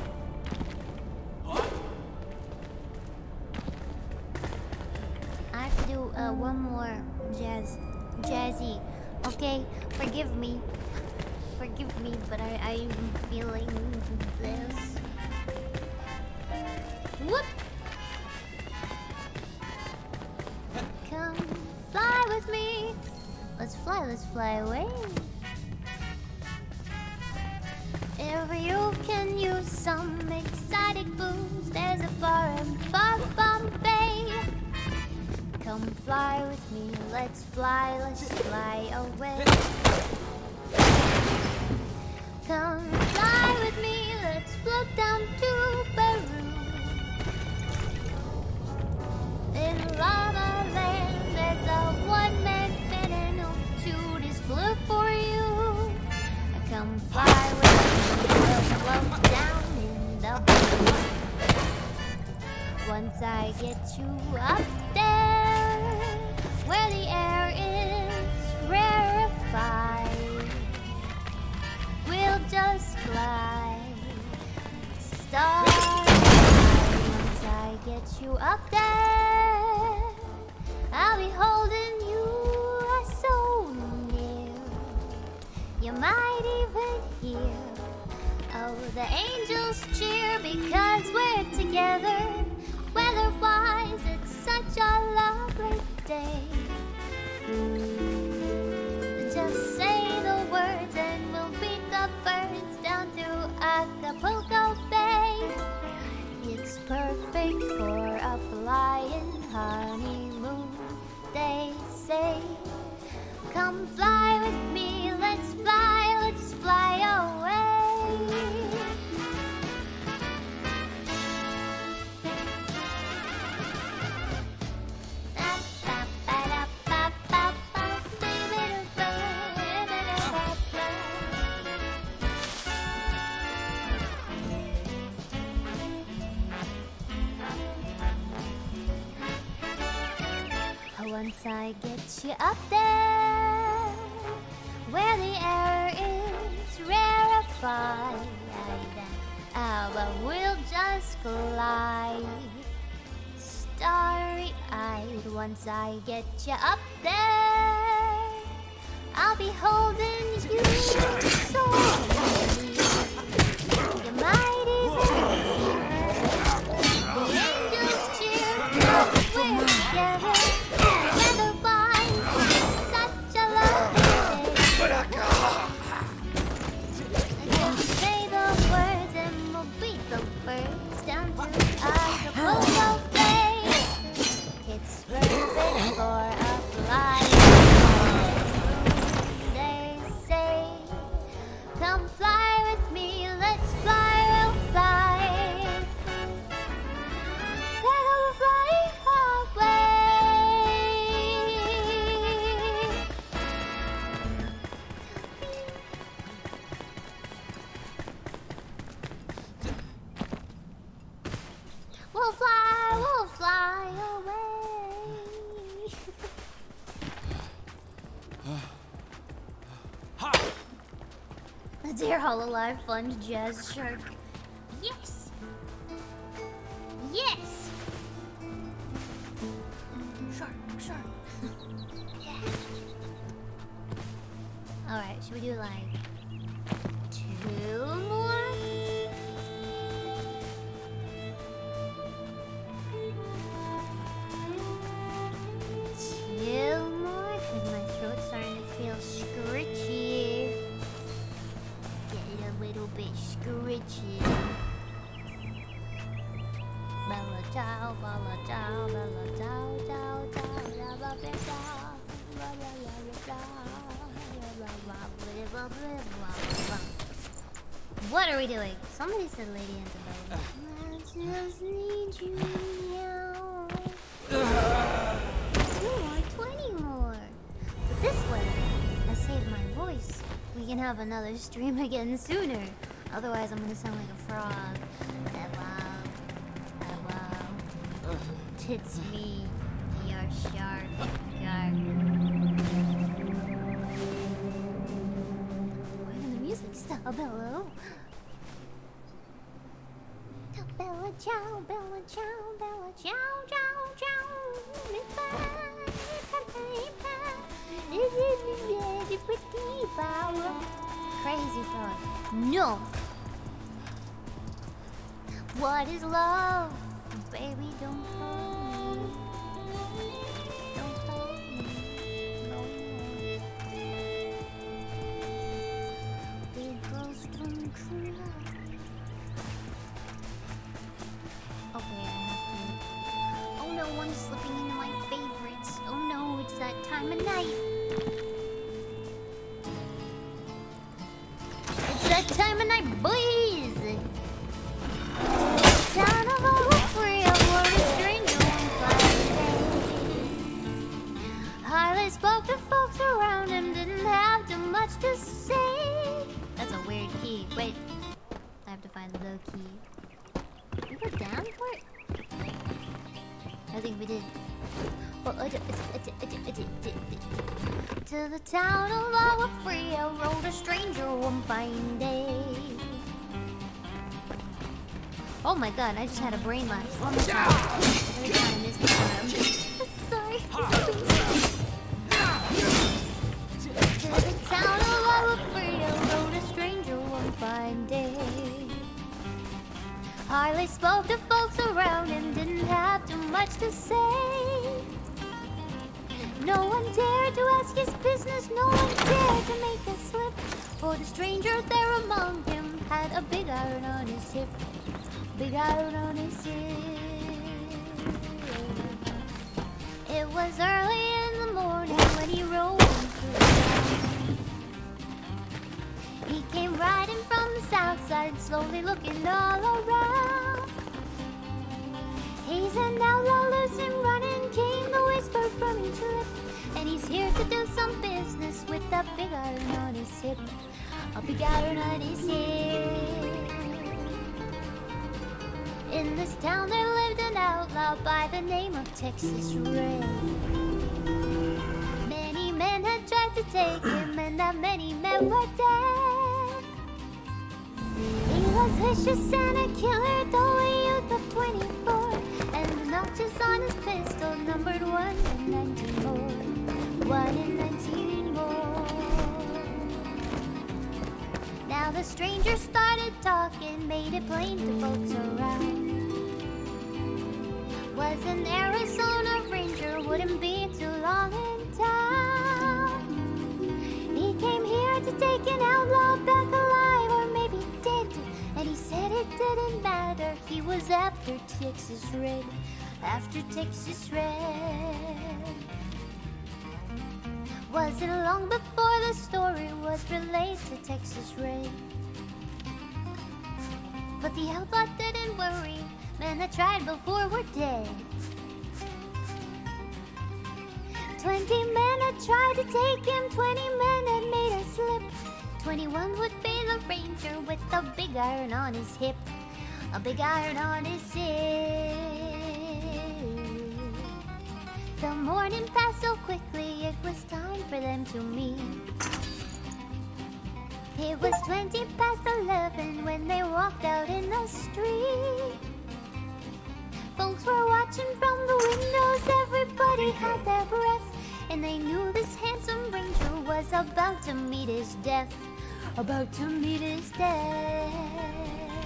I have to do one more jazzy. Okay, forgive me, but I'm feeling this. Whoop! Come fly with me. Let's fly away. If you can use some exotic booze, there's a bar in far Bombay. Come fly with me, let's fly away. Come fly with me, let's float down to Peru. In Lava Land, there's a one-man band and altitude is flew for you. Come fly with me, we'll float down in the blue. Once I get you up there, where the air is rarefied, we'll just glide, starry. Once I get you up there, I'll be holding you so near. You might even hear, oh, the angels cheer because we're together. Weather-wise, it's such a lovely day. Just say the words and we'll beat the birds down to Acapulco Bay. It's perfect for a flying honeymoon, they say. Come fly with me, let's fly away. Once I get you up there, where the air is rarefied, but we'll just glide, starry-eyed. Once I get you up there, I'll be holding you so near. You might even hear the angels cheer because we're together. Say the words and we'll beat the birds down to Acapulco Bay. It's perfect for a flight. They say, come fly with me, let's fly, we'll fly. We'll fly away. We'll fly away. The Dear Hololive Fund Jazz Shark. Yes! Yes! Shark. Yeah. Alright, should we do like 2 more? More, because my throat's starting to feel scritchy. Get a little bit scritchy. Bella ciao, bella ciao, bella ciao, ciao, ciao, bella ciao, What are we doing? Somebody said Lady Antebellum. I just need you now. 20 more. But this way, I saved my voice. We can have another stream again sooner. Otherwise, I'm gonna sound like a frog. It's me, your shark guy. Why did the music stop? Hello? Bella ciao, Bella ciao, Bella ciao, ciao, ciao. Crazy thought. No. What is love? Baby, don't call me. Don't call me. No. Big girls don't cry. Okay, I have to. Oh no, I'm slipping into my favorites. Oh no, it's that time of night. It's that time of night, boys. Town of all free, I'm a stranger on Friday. Harley spoke to folks around him, didn't have too much to say. That's a weird key. Wait, I have to find the key. We were down for it? I think we did. To the town of our free, I rode a stranger one fine day. Oh my god, I just had a brain lapse. One more time. Every time I miss the time. Sorry. To the town of our free, I rode a stranger one fine day. Hardly spoke to folks around him, didn't have too much to say. No one dared to ask his business, no one dared to make a slip. For the stranger there among him had a big iron on his hip. Big iron on his hip. It was early in the morning when he rode into the town. He came riding from the south side, slowly looking all around. He's an outlaw, loose and running, came the whisper from each lip. And he's here to do some business with a big iron on his hip. A big iron on his hip. In this town there lived an outlaw by the name of Texas Red. Many men had tried to take him, and that many men were dead. He was vicious and a killer, though a youth of 24. And the notches on his pistol numbered 1 in 19 more. 1 in 19 more. Now the stranger started talking, made it plain to folks around. Was an Arizona ranger, wouldn't be too long in town. He came here to take an outlaw back alive, or maybe dead. And he said it didn't matter, he was after Texas Red. After Texas Red. Wasn't long before the story was relayed to Texas Red. But the outlaw didn't worry, men that tried before were dead. 20 men had tried to take him, 20 men had made a slip. 21 would be the ranger with a big iron on his hip. A big iron on his hip. The morning passed so quickly, it was time for them to meet. It was 20 past 11 when they walked out in the street. Folks were watching from the windows, everybody had their breath. And they knew this handsome ranger was about to meet his death. About to meet his death.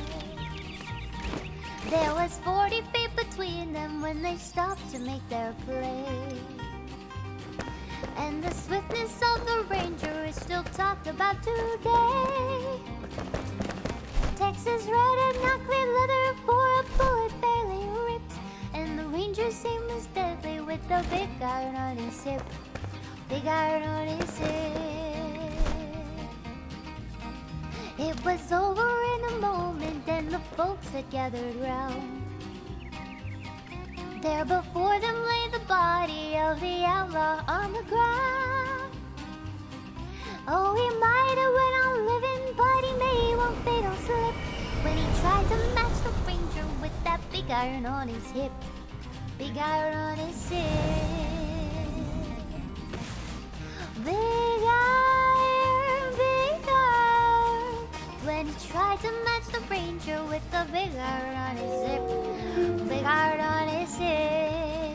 There was 40 feet between them when they stopped to make their play. And the swiftness of the ranger is still talked about today. Texas Red had not clear leather for a bullet barely ripped. And the ranger seemed as deadly with the big iron on his hip. Big iron on his hip. It was over in a moment and the folks had gathered round. There before them lay the body of the outlaw on the ground. Oh, he might have went on living, but he made one fatal slip when he tried to match the ranger with that big iron on his hip. Big iron is it. Big iron, big iron. When he tried to match the ranger with the big iron on his zip. Big iron on his zip.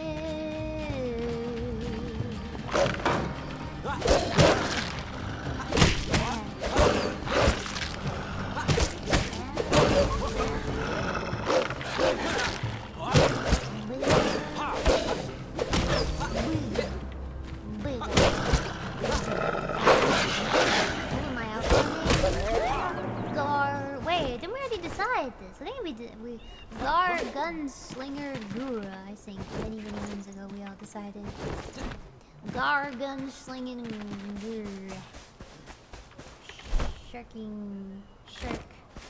I think we Gar Gunslinger Gura, I think many moons ago we all decided. Gar Gunslinging Gura. Shark.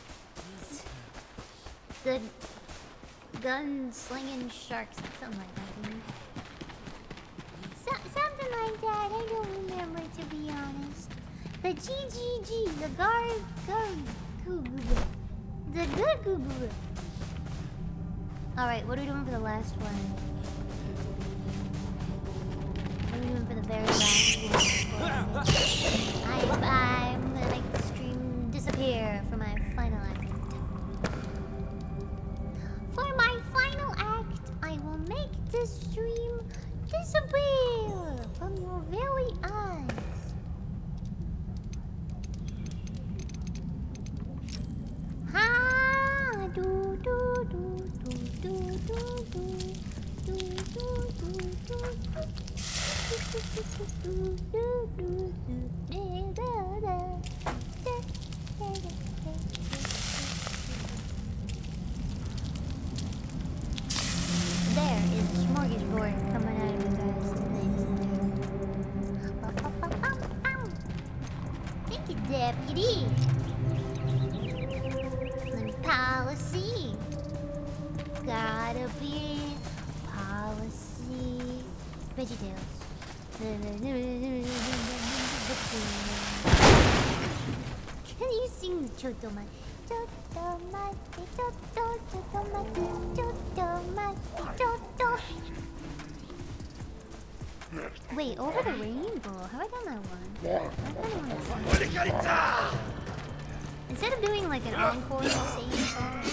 The gun-slinging sharks, something like that. Something like that, I don't remember to be honest. The GGG, the the Goo. Alright, what are we doing for the last one? What are we doing for the very last one? I'm gonna make the stream disappear for my final act. For my final act, I will make the stream disappear from your very eyes. There is smorgasbord coming out of you guys tonight. Thank you, Deputy. Policy. Gotta be policy. VeggieTales. Can you sing the Chotomate? Wait, Over the Rainbow. Have I done that one? Instead of doing like an encore singing song.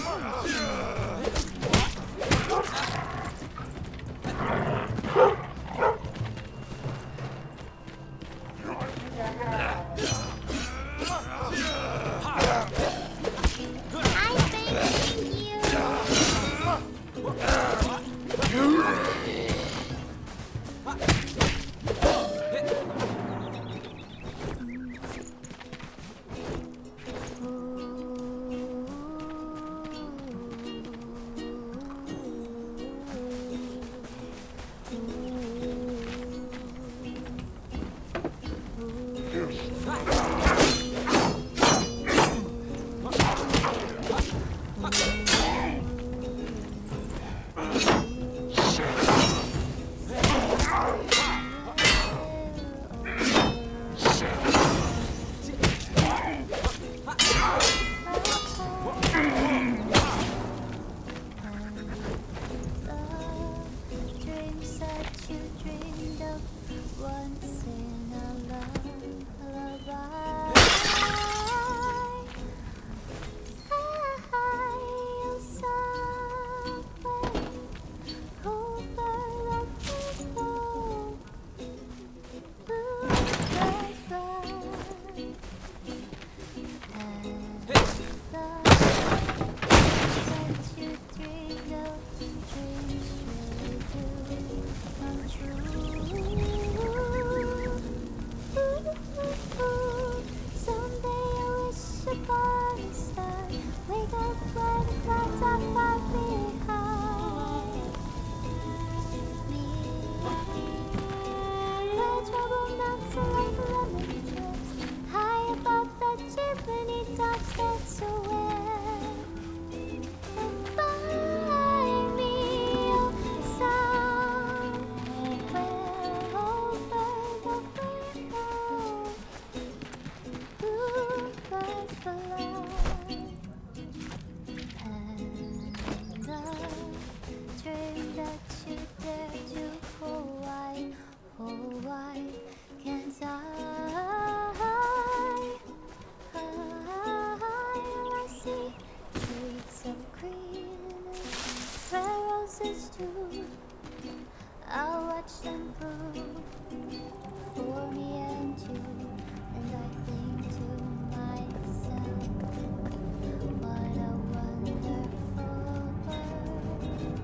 True. faces too. I'll watch them prove for me and you, and I think to myself, what a wonderful world.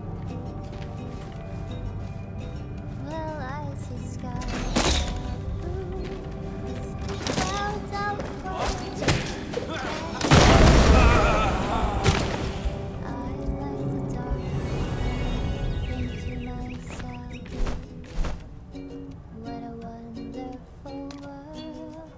Well, I see skies of blues, clouds of white. I like the dark, think to myself, what a wonderful world.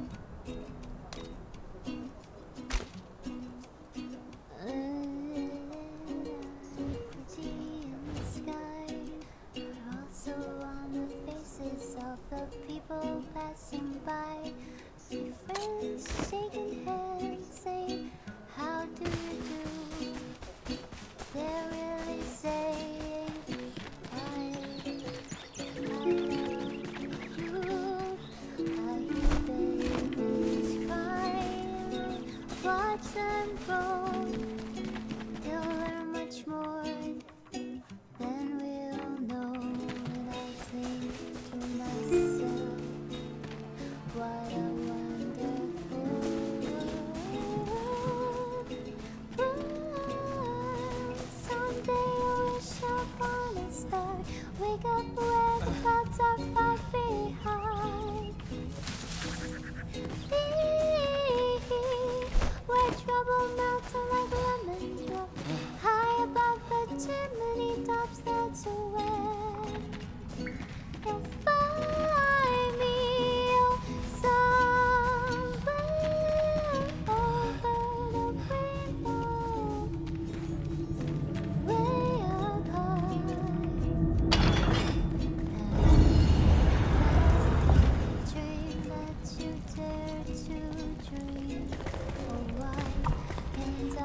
Pretty in the sky, but also on the faces of the people passing by. See friends shaking hands, saying, how do you do? They're really saying, I love you. I hear babies crying, watch them grow. They'll learn much more than we'll know. And I think to myself, what a wonderful world. Someday I wish upon a star, wake up where the clouds are far behind. Where trouble melts like lemon drop, high above the chimney tops, that's where you'll find me. Oh, somewhere over the rainbow, way up high. Dream that you dare to dream. Oh, why can't I?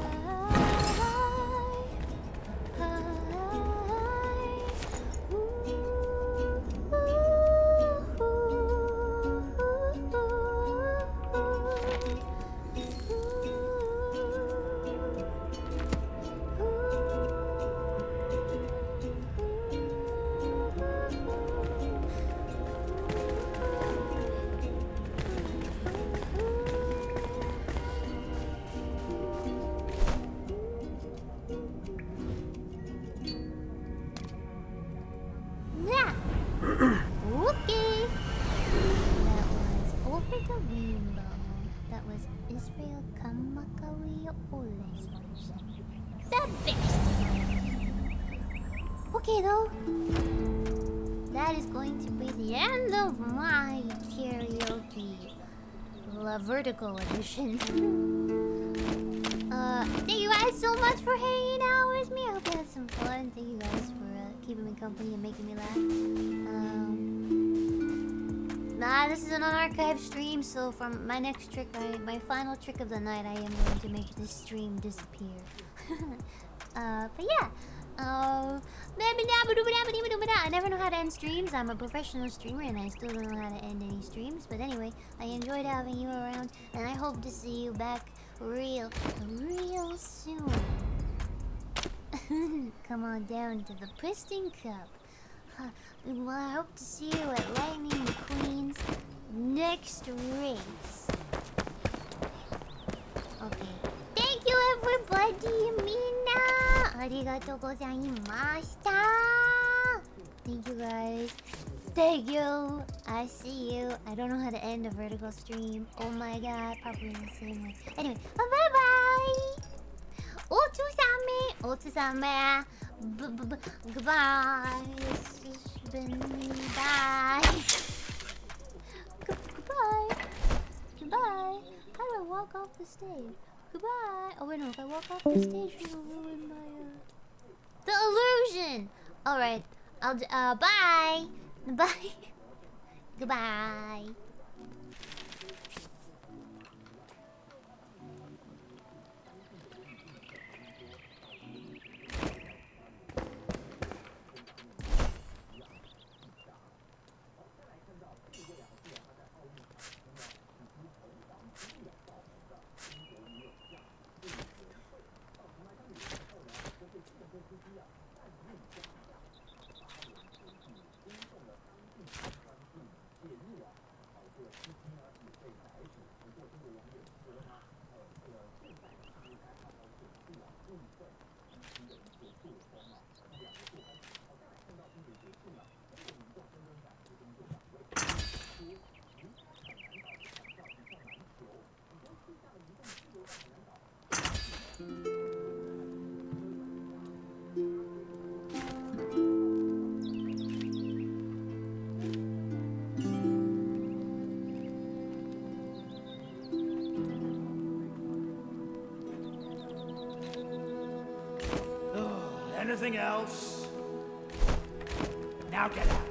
Yeah. Okay. That was Over the Rainbow. That was Israel Kamakawi Ole's version. The best. Okay, though. That is going to be the end of my karaoke. The vertical edition. Thank you guys so much for hanging out with me. I hope you had some fun. Thank you guys for keeping me company and making me laugh. This is an unarchived stream, so from my next trick, my final trick of the night, I am going to make this stream disappear. But yeah. I never know how to end streams. I'm a professional streamer and I still don't know how to end any streams. But anyway, I enjoyed having you around and I hope to see you back real soon. Come on down to the Piston Cup. Well, I hope to see you at Lightning McQueen's next race. Okay. Thank you, everybody. Mina. Arigatou gozaimashita. Thank you, guys. Thank you. I see you. I don't know how to end a vertical stream. Oh my god. Probably the same way. Anyway, bye-bye. Otsusame. Goodbye. It's just been me. Bye. Goodbye. Goodbye. How do I walk off the stage? Goodbye. Oh wait, no. If I walk off the stage, it'll ruin my the illusion. All right. I'll bye. Bye. Goodbye. Nothing else. Now get out.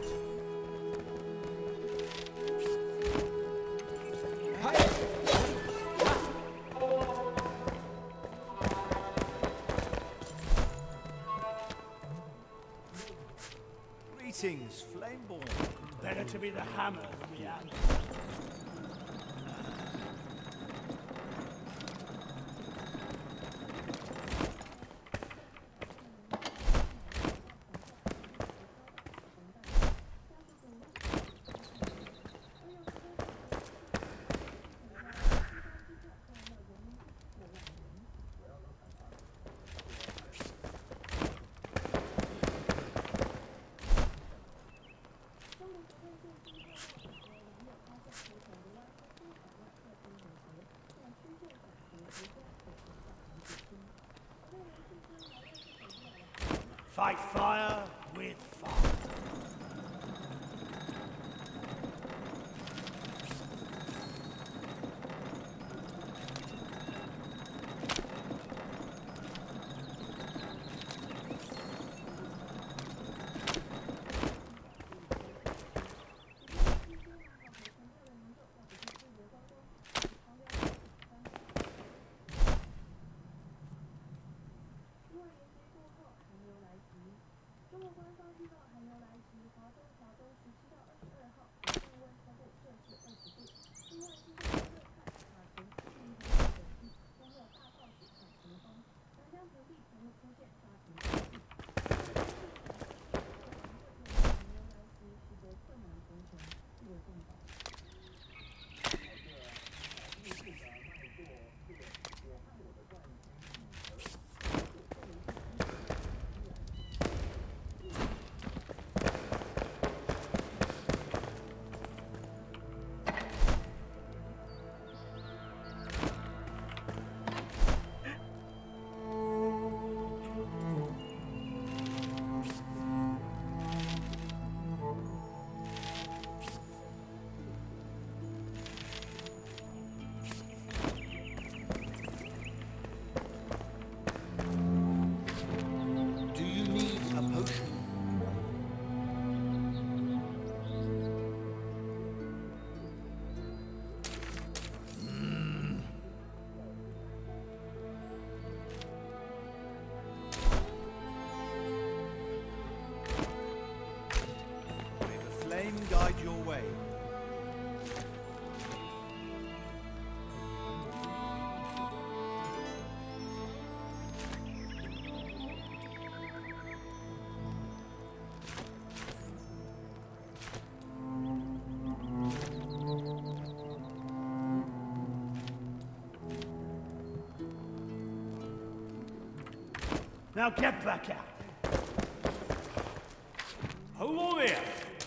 Greetings, Flameborn. Better to be the hammer than the anvil. Fight fire with fire. Guide your way. Now get back out. Hold on here.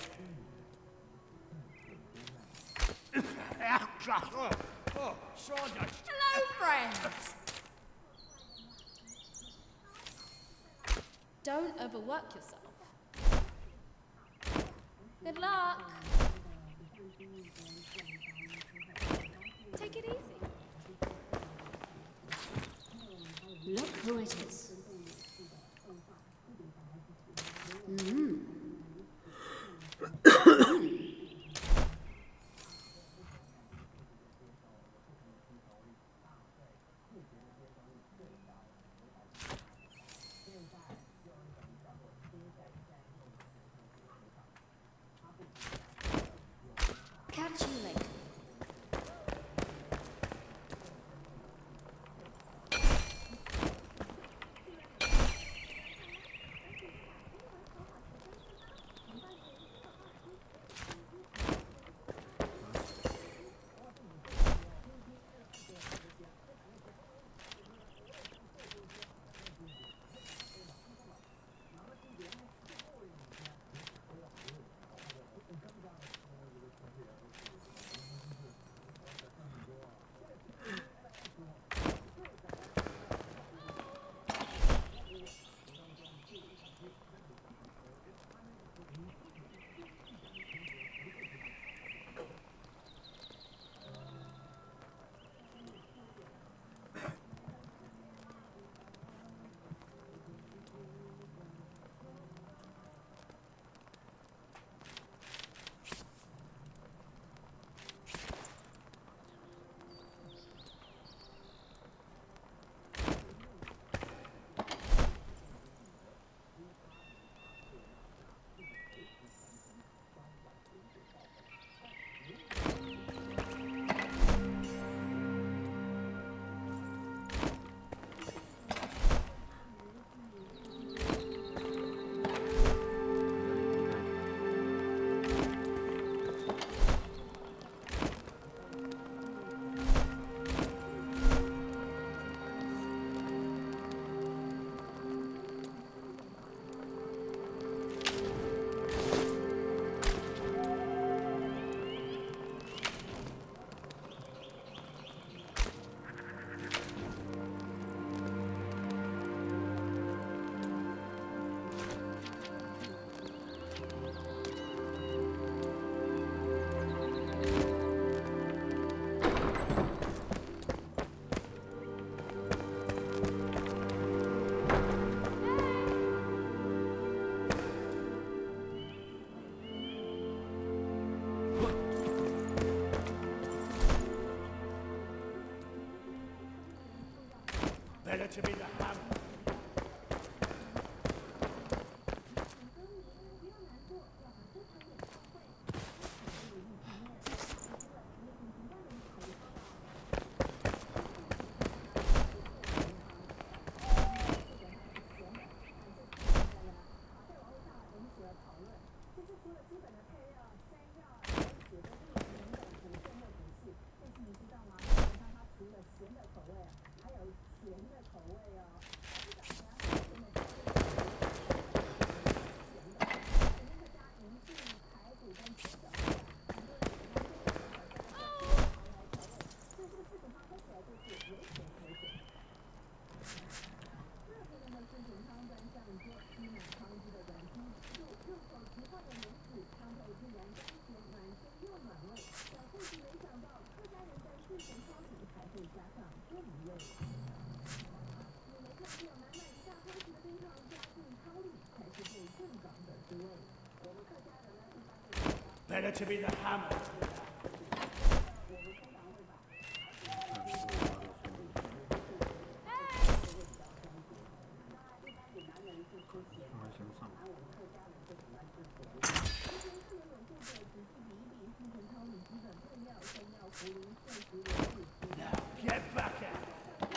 Hello, friends! Don't overwork yourself. Good luck. Take it easy. Look who it is. Catch you later. to be the hammer. Better to be the hammer. Now get back at it.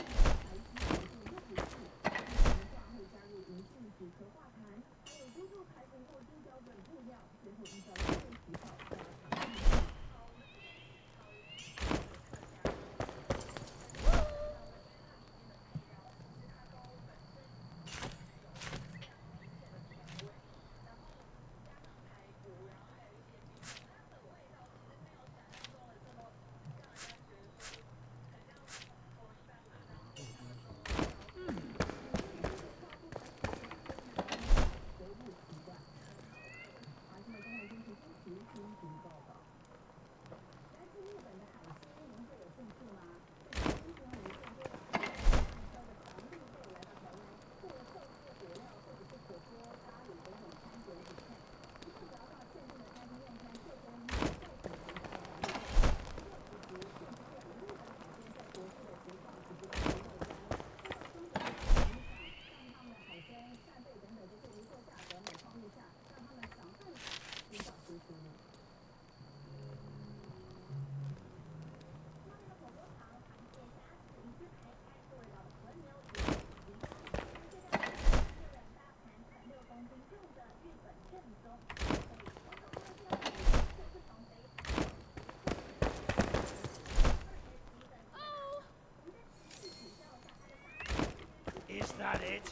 Is that it?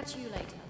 to you later.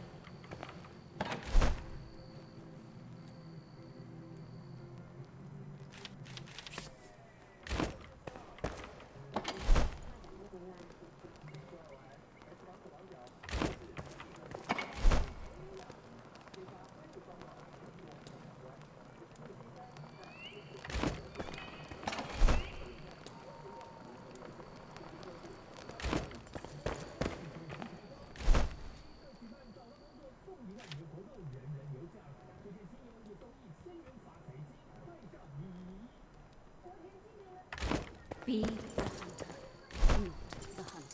Be the hunter, not the hunted.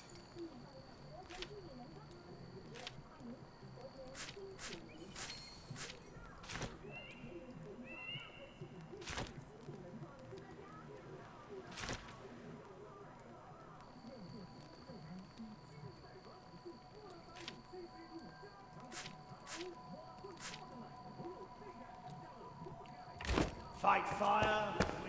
Fight fire.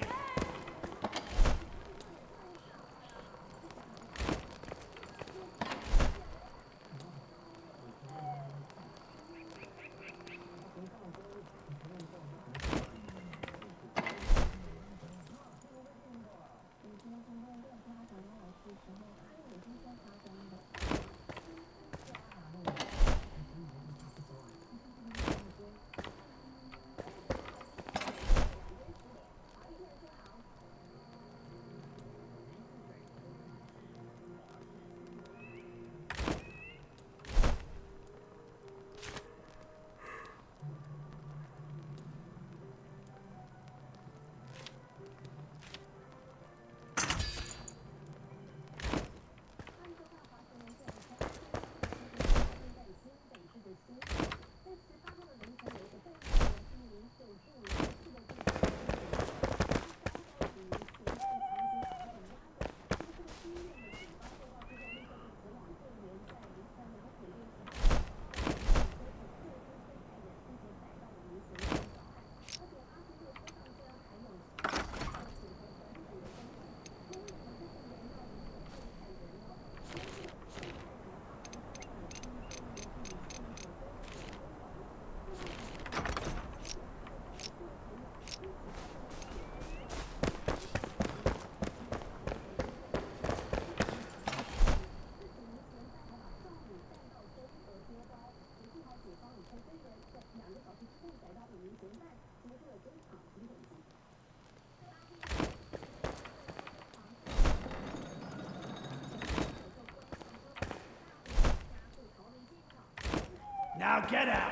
Now get out!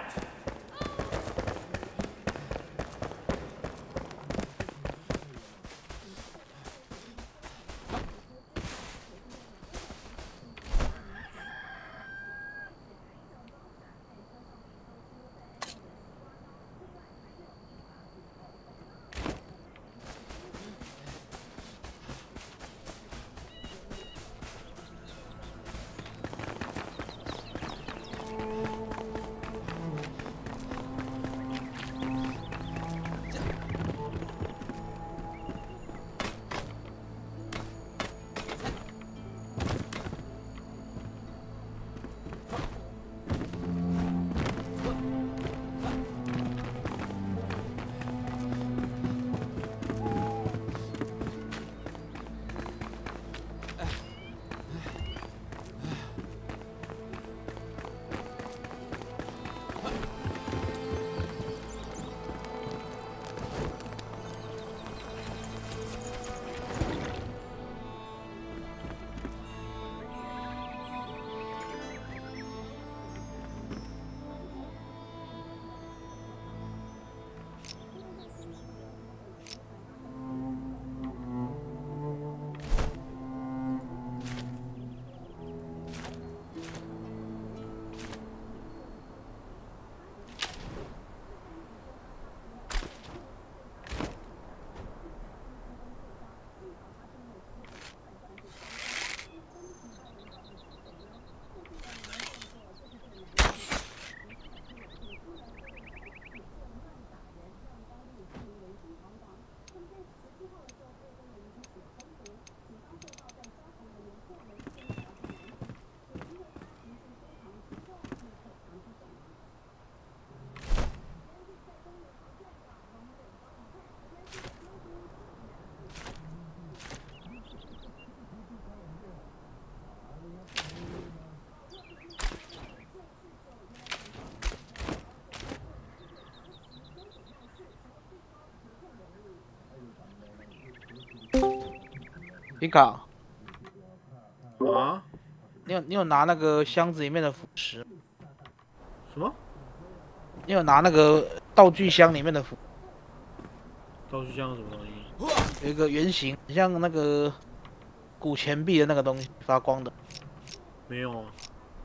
皮卡， 啊？ 你有拿那个箱子里面的腐蚀？ 什么？ 你有拿那个道具箱里面的腐？ 道具箱有什么东西？ 有一个圆形，像那个古钱币的那个东西，发光的。 没有啊。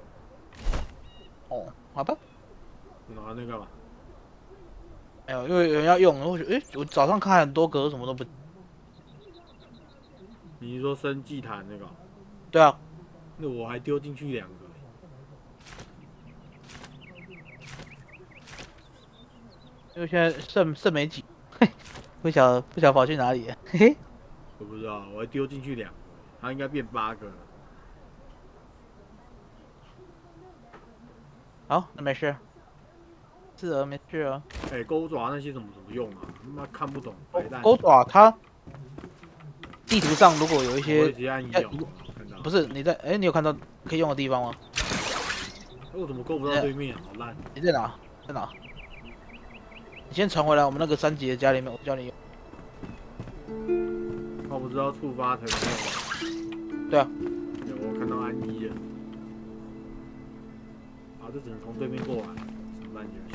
哦，好吧。 你拿那个干嘛？ 没有，因为有人要用，我我早上看很多格，什么都不。 你是说升祭坛那个？ 对啊。 那我还丢进去2个。 因为现在剩没几，嘿，不晓得跑去哪里了，嘿嘿。 我不知道，我还丢进去2个，它应该变8个了。 好，那没事。是啊，没事啊。 哎，钩爪那些怎么用啊？他妈看不懂，白蛋。 钩爪它地图上如果有一些，不是你在你有看到可以用的地方吗？ 我怎么够不到对面？好烂！ 你在哪？在哪？你先传回来我们那个3级的家里面，我教你用。 我不知道触发才能用。 对啊。 有，我看到安一了。啊，这只能从对面过来，什么烂游戏？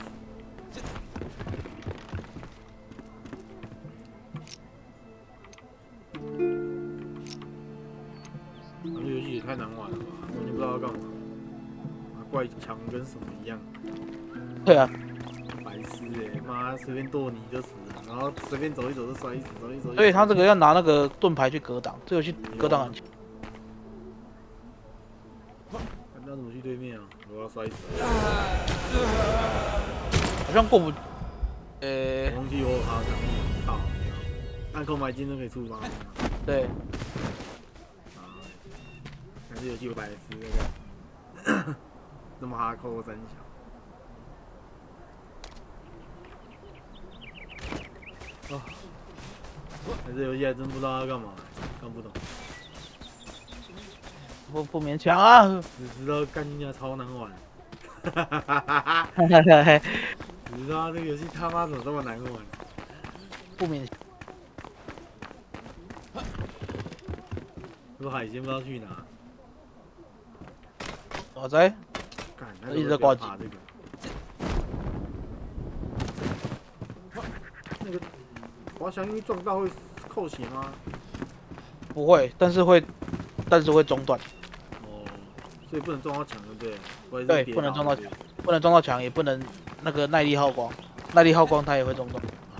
这游戏也太难玩了吧！我已经不知道要干嘛。怪墙跟什么一样。 对啊。 白痴哎，妈随便剁你就死了，然后随便走一走就摔死，走一走。 所以他这个要拿那个盾牌去格挡，这游戏格挡很强。 那怎么去对面啊？我要摔死了。 好像过不。 我忘记我有他的奖励，靠！按购买金都可以触发。 对。 还是游戏有白痴那个，这么哈扣三小。哦，这游戏还真不知道要干嘛，看不懂。 不勉强啊， 只知道干人家超难玩。只知道这个游戏他妈怎么这么难玩？ 不勉强。 这海鲜不知道去哪。 我在。一直在挂机。 那个滑翔翼撞到会扣血吗？ 不会，但是会中断。 哦，所以不能撞到墙，对不对？ 对，不能撞到墙，不能撞到墙，也不能那个耐力耗光，耐力耗光它也会中断。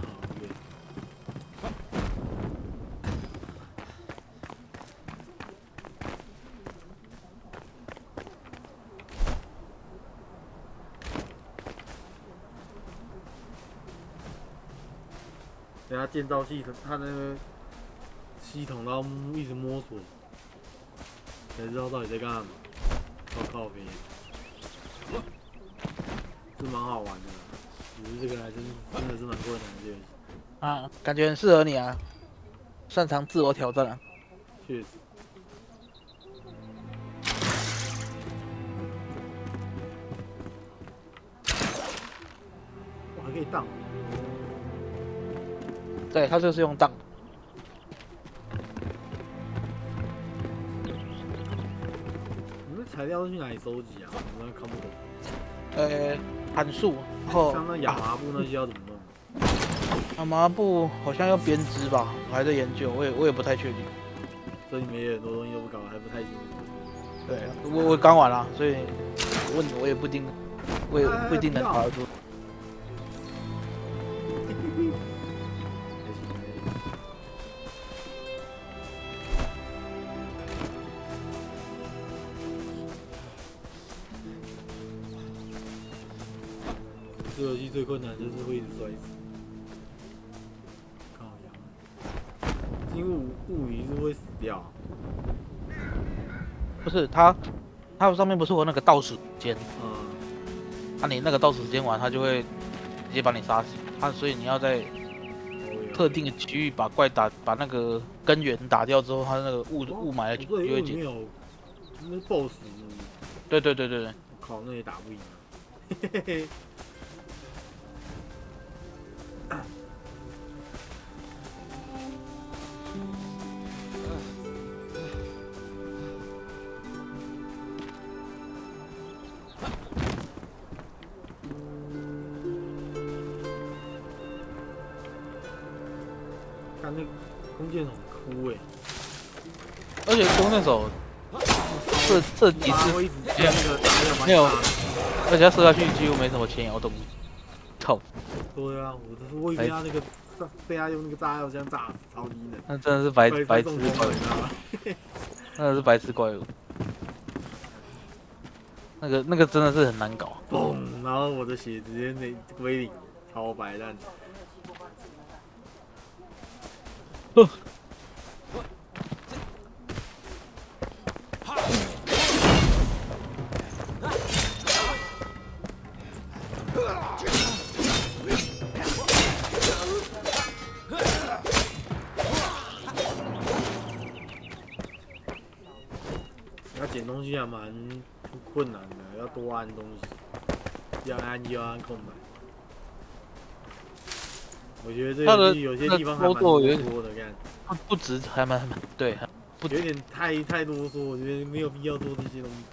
等下建造系统，它那个系统要一直摸索，才知道到底在干嘛。靠边，是蛮好玩的，只是这个还真的是蛮困难的这个游戏。 啊，感觉很适合你啊，擅长自我挑战啊。 确实。我还可以荡。 对，它这个是用荡。 你们材料是去哪里收集啊？我看不懂。 函数，然后像那亚麻布那些要怎么弄？ 亚麻布好像要编织吧，我还在研究，我也不太确定。 这里面也很多东西都不搞，还不太清楚。 对，我刚玩了，所以问我也不一定，我也不一定能查得出。 这游戏最困难就是会一直摔死。靠呀！金物语是会死掉。 不是它上面不是有那个倒数时间？那你那个倒数时间完，它就会直接把你杀死。所以你要在特定的区域把把那个根源打掉之后，它那个雾霾的就会减。 那 BOSS 是不是？对。 靠，那也打不赢啊！嘿嘿嘿。 看那弓箭很酷哎， 而且弓箭手这几次会一直接那个没有，而且他射下去几乎没什么前摇动。靠！ 对啊，我以为他那个被他用那个炸药枪炸死，超低能。 那真的是白痴怪物，那个是白痴怪物。那个真的是很难搞。 嘣！然后我的血直接归零，超白烂。要捡东西还蛮困难的，要多按东西，要按又要按空白。我觉得这个游戏有些地方还蛮多的，看。 不止，还蛮对， 有点太啰嗦，我觉得没有必要做这些东西。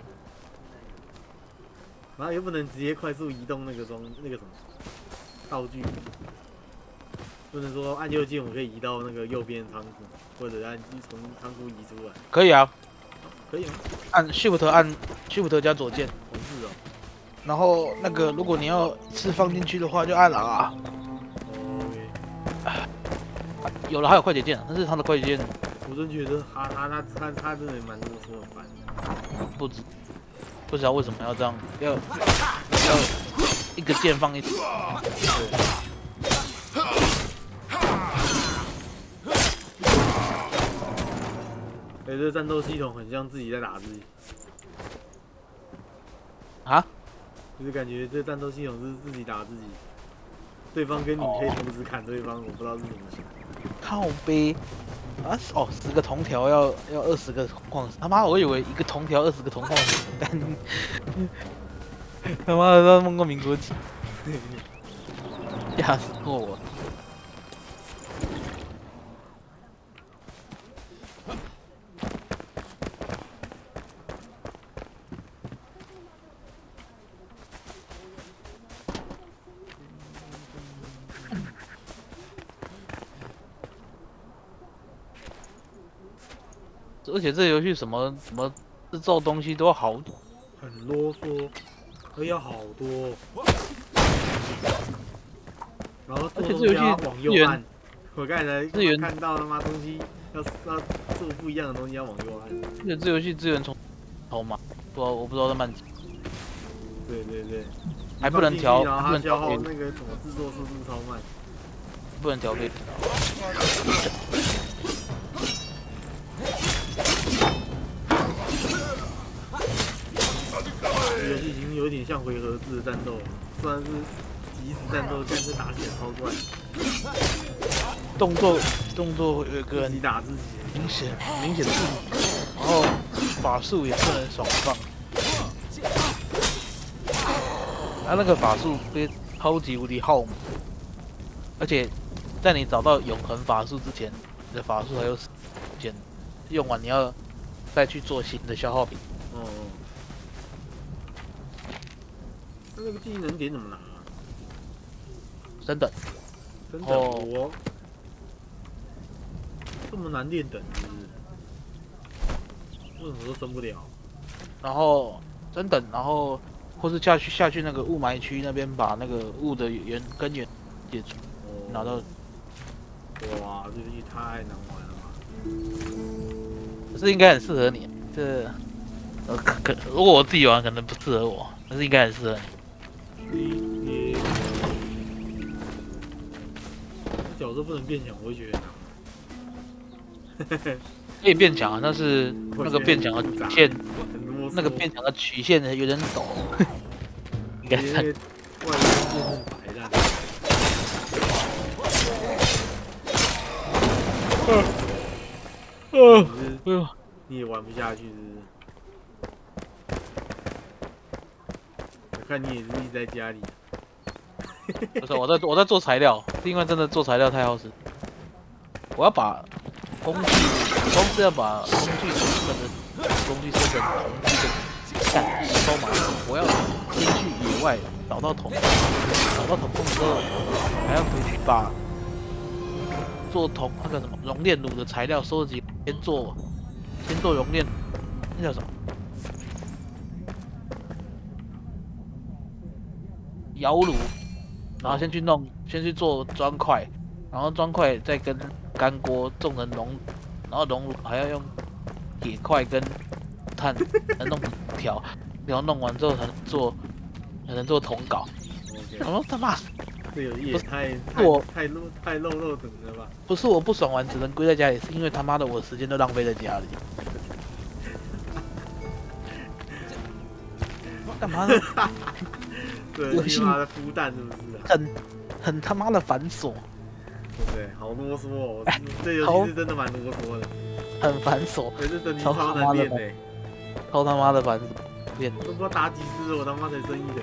然后又不能直接快速移动那个什么道具，不能说按右键我可以移到那个右边仓库，或者按从仓库移出来。 可以啊。 可以吗？ 按 Shift 加左键。 是哦。 然后那个，如果你要是放进去的话，就按了啊。有了，还有快捷键，但是它的快捷键， 我真觉得他真的蛮啰嗦很烦。 不知道为什么要这样，要一个键放一起。 这个战斗系统很像自己在打自己。 啊？ 就是感觉这战斗系统是自己打自己，对方跟你可以同时砍对方，我不知道是怎么想。 靠背啊，10个铜条要20个矿石，他妈我以为一个铜条20个铜矿石，但他妈的他梦过民国几，吓死我！而且这游戏什么制造东西都好， 很啰嗦，而要好多。然后做东西要往右按，我刚才看到他妈东西要做不一样的东西要往右按。 而且这游戏资源从头嘛，我不知道在慢几。 对， 还不能调， 然后它消耗那个什么制作速度超慢， 不能调配。 游戏已经有点像回合制的战斗了，虽然是即时战斗，但是打起来超快。动作有一个你打自己明显自己，然后法术也不能爽放，他那个法术被超级无敌耗嘛，而且在你找到永恒法术之前，你的法术还有时间，用完你要再去做新的消耗品。 那个技能点怎么拿啊？ 升等。 哦，这么难练等是不是？为什么都升不了？ 然后升等，然后或是下去那个雾霾区那边把那个雾的根源解除，拿到。 哇，这游戏太难玩了吧！ 可是应该很适合你，这如果我自己玩可能不适合我，但是应该很适合你。 角色不能变强，我会觉得难。 可以变强啊，但是那个变强的曲线，那个变强的曲线有点陡。应该是。外人变成白烂。你也玩不下去是不是？我看你也是一直在家里。 不是，我在做材料，是因为真的做材料太耗时。我要把工具，光是要把工具设成铜具的干超麻烦。我要先去野外找到铜，找到铜矿之后，还要回去把做那个什么熔炼炉的材料，收集先做熔炼，那叫什么？窑炉，然后先去做砖块，然后砖块再跟干锅种成熔，然后熔炉还要用铁块跟碳来弄条，然后弄完之后才能做铜镐。我说他妈， 这游戏也太肉等了吧？ 不是我不爽玩，只能归在家里，是因为他妈的我的时间都浪费在家里。干嘛呢？ 对，游戏妈的孵蛋是不是？ 很他妈的繁琐。 对不对？好啰嗦哦，这游戏是真的蛮啰嗦的。 很繁琐， 可是等级超难练的， 超他妈的繁琐，练我都不知道打几次我他妈才升1的。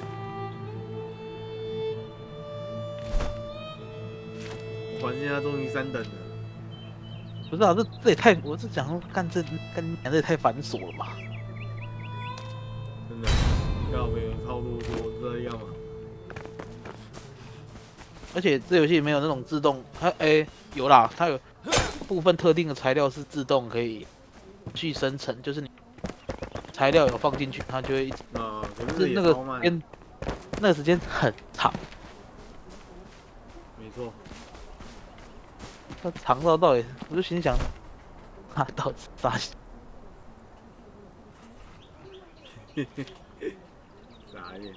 玩现在终于3等了。 不是啊，这也太，我是想说干这也太繁琐了吧？ 真的，要没有超啰嗦这样吗？ 而且这游戏没有那种自动，它有啦，它有部分特定的材料是自动可以去生成，就是你材料有放进去，它就会一直可是那个时间很长， 没错。 它长到底，我就心想，它到底是啥？ 傻眼。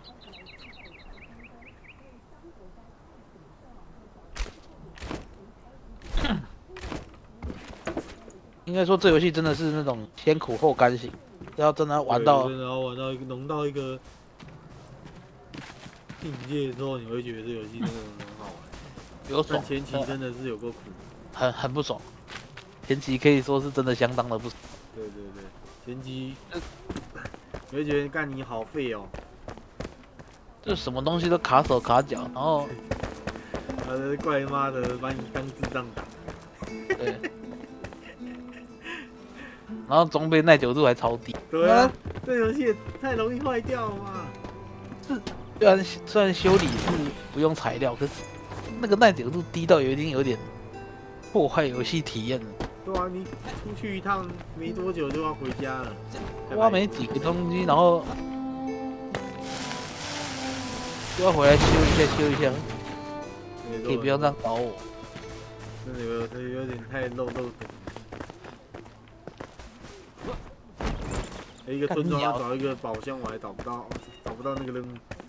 应该说这游戏真的是那种先苦后甘型，要真的玩到浓到一个境界之后，你会觉得这游戏真的很好玩。 有爽， 前期真的是有够苦， 很不爽。前期可以说是真的相当的不爽。 对，前期你会觉得干你好废哦， 就什么东西都卡手卡脚，然后怪妈的把你当智障打。 对。然后装备耐久度还超低。 对啊，这游戏也太容易坏掉了嘛。 虽然修理是不用材料，可是那个耐久度低到有点破坏游戏体验了。 对啊，你出去一趟没多久就要回家了， 花没几个东西，然后就要回来修一下。可以不要这样搞我。 真的有点太肉的。一个村庄要找一个宝箱，我还找不到那个任务。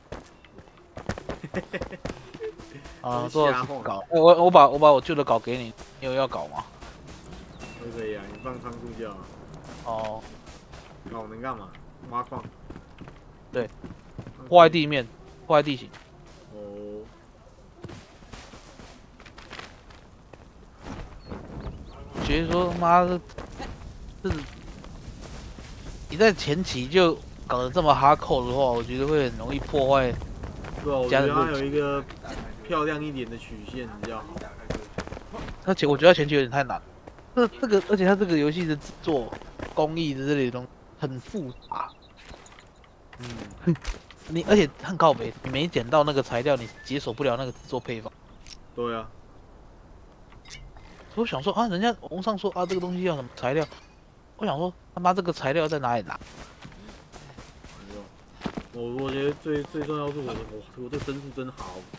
啊，做搞，我把我旧的稿给你，你有要搞吗？ 都可以啊，你放仓库就好。 哦。 搞能干嘛？挖矿。 对。破坏地面，破坏地形。 哦。 觉得说妈的，是。你在前期就搞得这么哈扣的话，我觉得会很容易破坏。 对啊，我觉得它有一个漂亮一点的曲线比较好。 我觉得前期有点太难。而且它这个游戏的制作工艺的这类东西很复杂。而且很靠北，你没捡到那个材料，你解锁不了那个制作配方。 对啊。 我想说啊，人家网上说啊，这个东西要什么材料？我想说他妈这个材料在哪里拿？ 我觉得最重要是我这分数真的好低。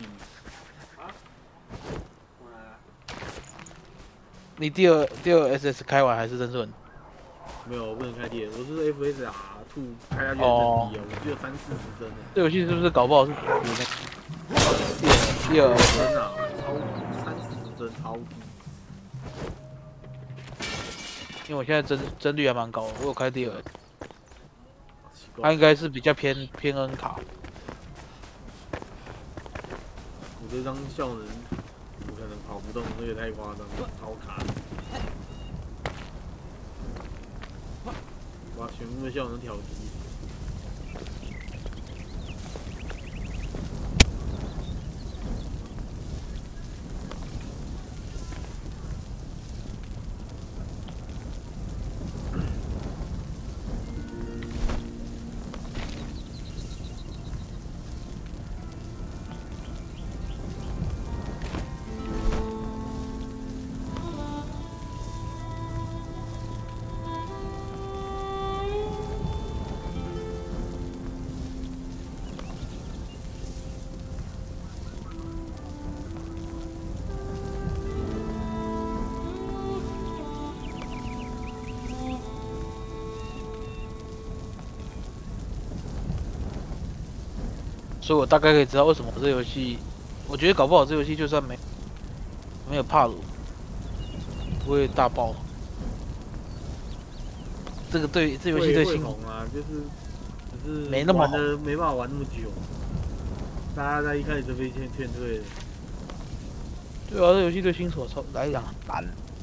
你第二 SS 开完还是真顺？ 没有，我不能开第二，我是 FSR2 开下去很低哦，我只有30-40帧。 这游戏是不是搞不好是第二帧啊，超30-40帧超低。 因为我现在帧率还蛮高的，我有开第二，它应该是比较偏 N 卡。 我这张效能不可能跑不动，这也太夸张了，超卡。把全部的效能调低。 所以我大概可以知道为什么这游戏，我觉得搞不好这游戏就算没有帕鲁，不会大爆。这个对这游戏对新红啊，只是没那么红， 没办法玩那么久，大家在一开始就被劝退了。 对啊，这游戏对新手来讲很难。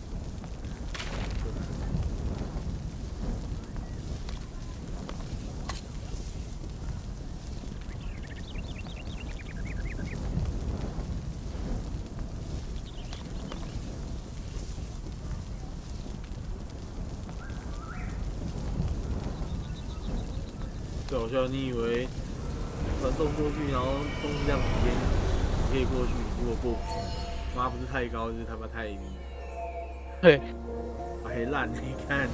最好笑，你以为传送过去，然后东西在旁边，你可以过去，结果过不去，妈不是太高，就是他妈太低。 对， 还烂，你看。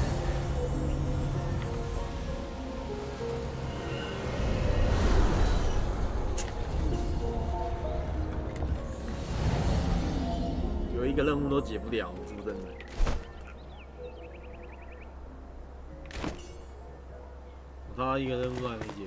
有一个任务都解不了，说真的。我他一个任务都还没解。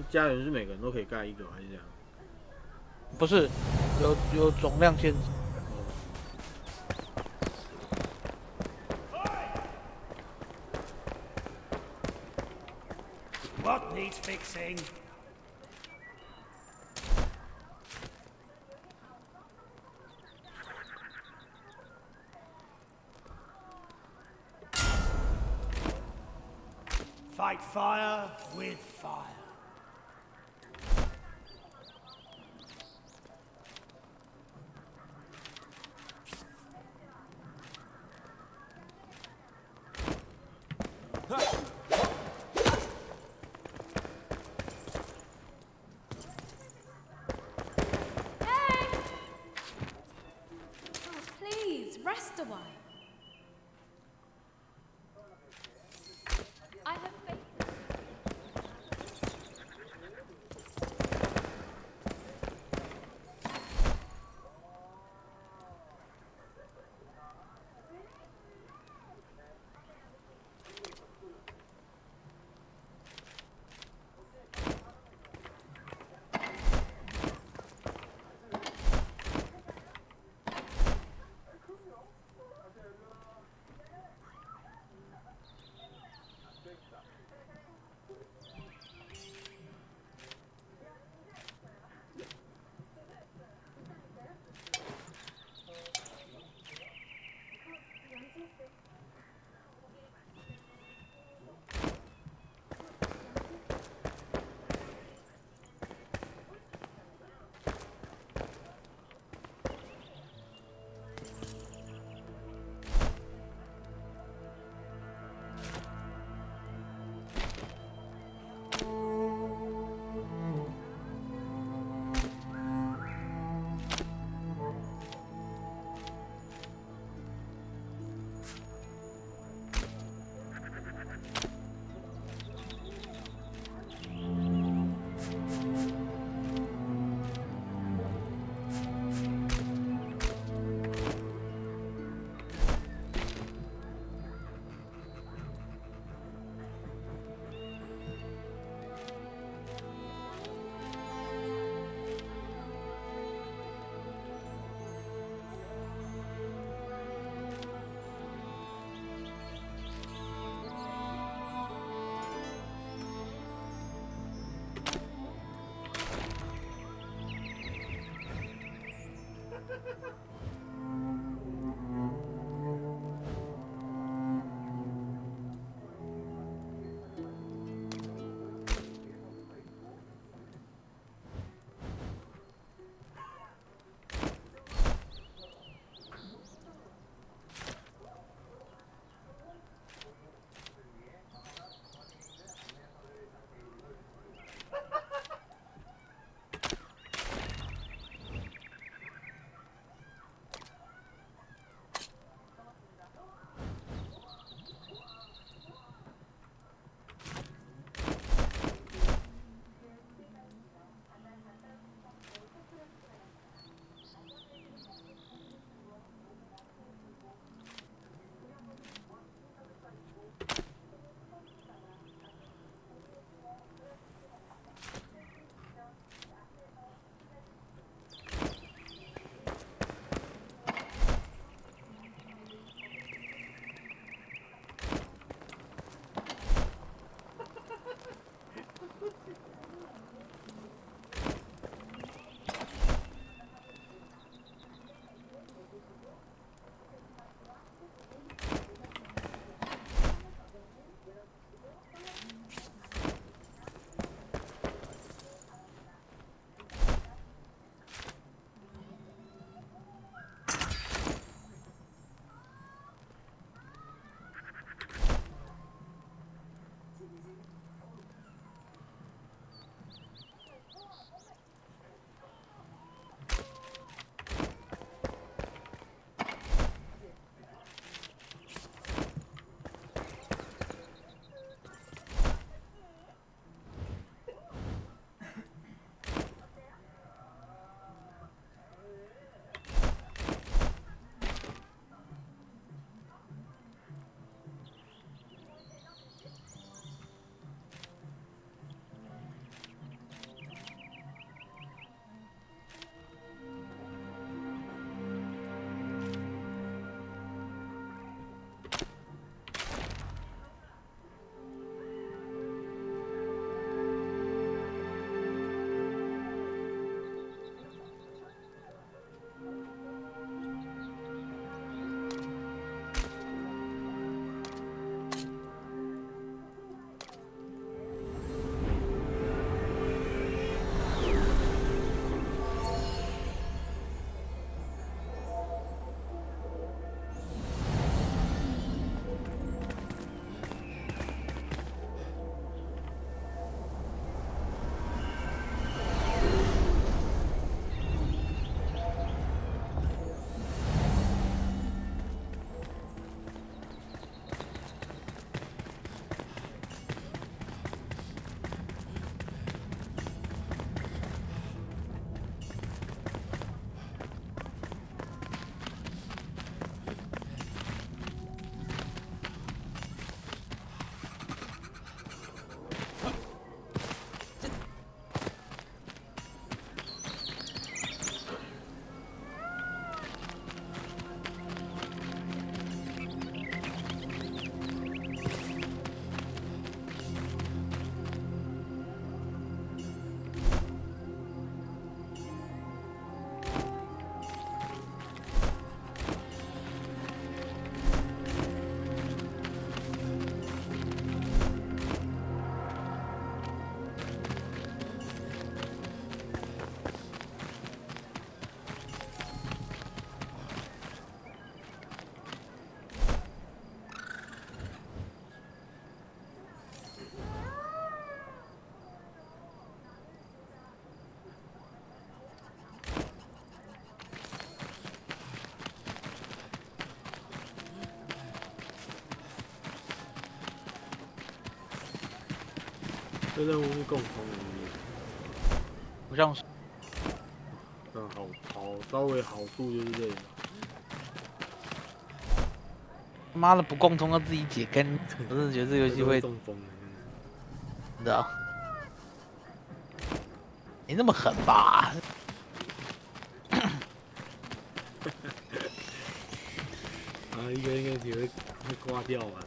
家园是每个人都可以盖一个还是这样？ 不是，有总量限制。 What needs fixing? Fight fire with fire. Please, rest a while. I have faith. 这任务是共同能力， 好像是。 那稍微好处就是这个。 妈的，不共通要自己解根，我真的觉得这游戏会中风的。 你知道？没那么狠吧？ 啊，一个应该只会挂掉吧。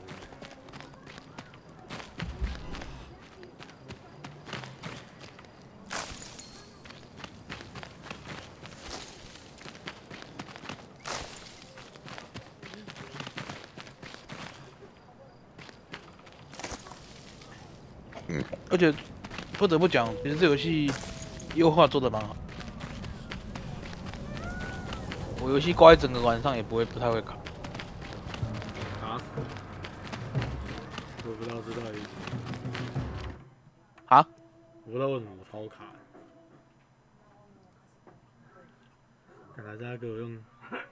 而且不得不讲，其实这游戏优化做的蛮好。我游戏挂一整个晚上也不太会卡。 卡死！我不知道这到底。 啊？ 我不知道为什么我超卡。看来这给我用。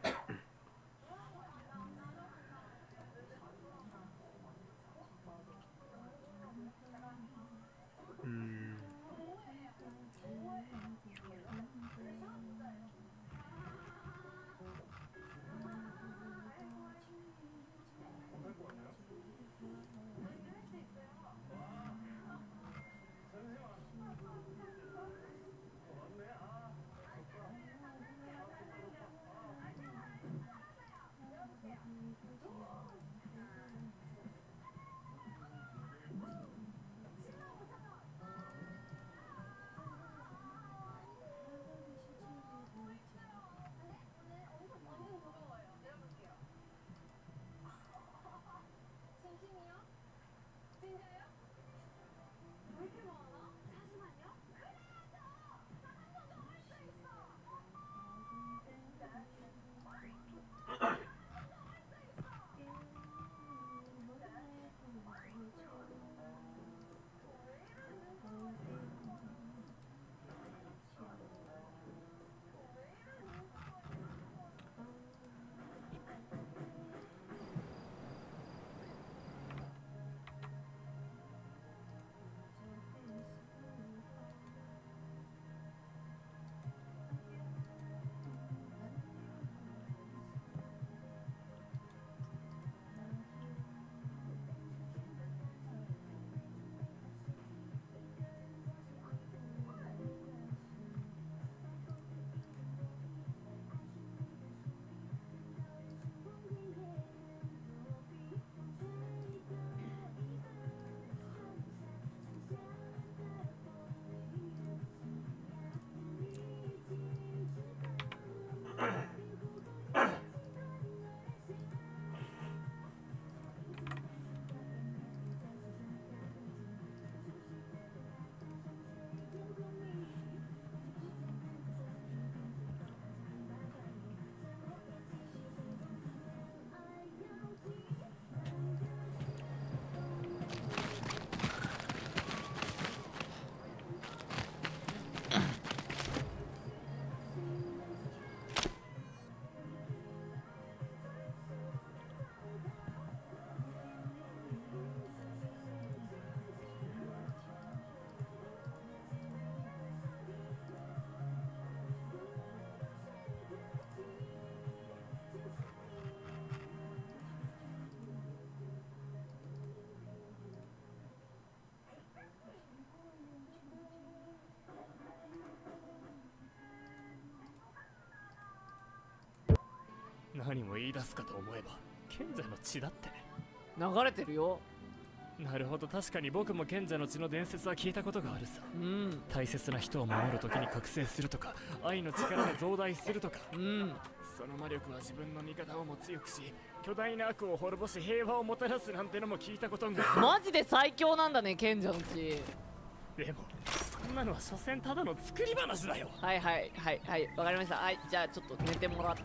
何も言い出すかと思えば賢者の血だって流れてるよ。 なるほど、確かに僕も賢者の血の伝説は聞いたことがあるさ。大切な人を守るときに覚醒するとか、愛の力で増大するとか。その魔力は自分の味方をも強くし、巨大な悪を滅ぼし平和をもたらすなんてのも聞いたことがある。 マジで最強なんだね、賢者の血。 でもそんなのは所詮ただの作り話だよ。 はいはいはいはい、わかりました。はい、じゃあちょっと寝てもらって。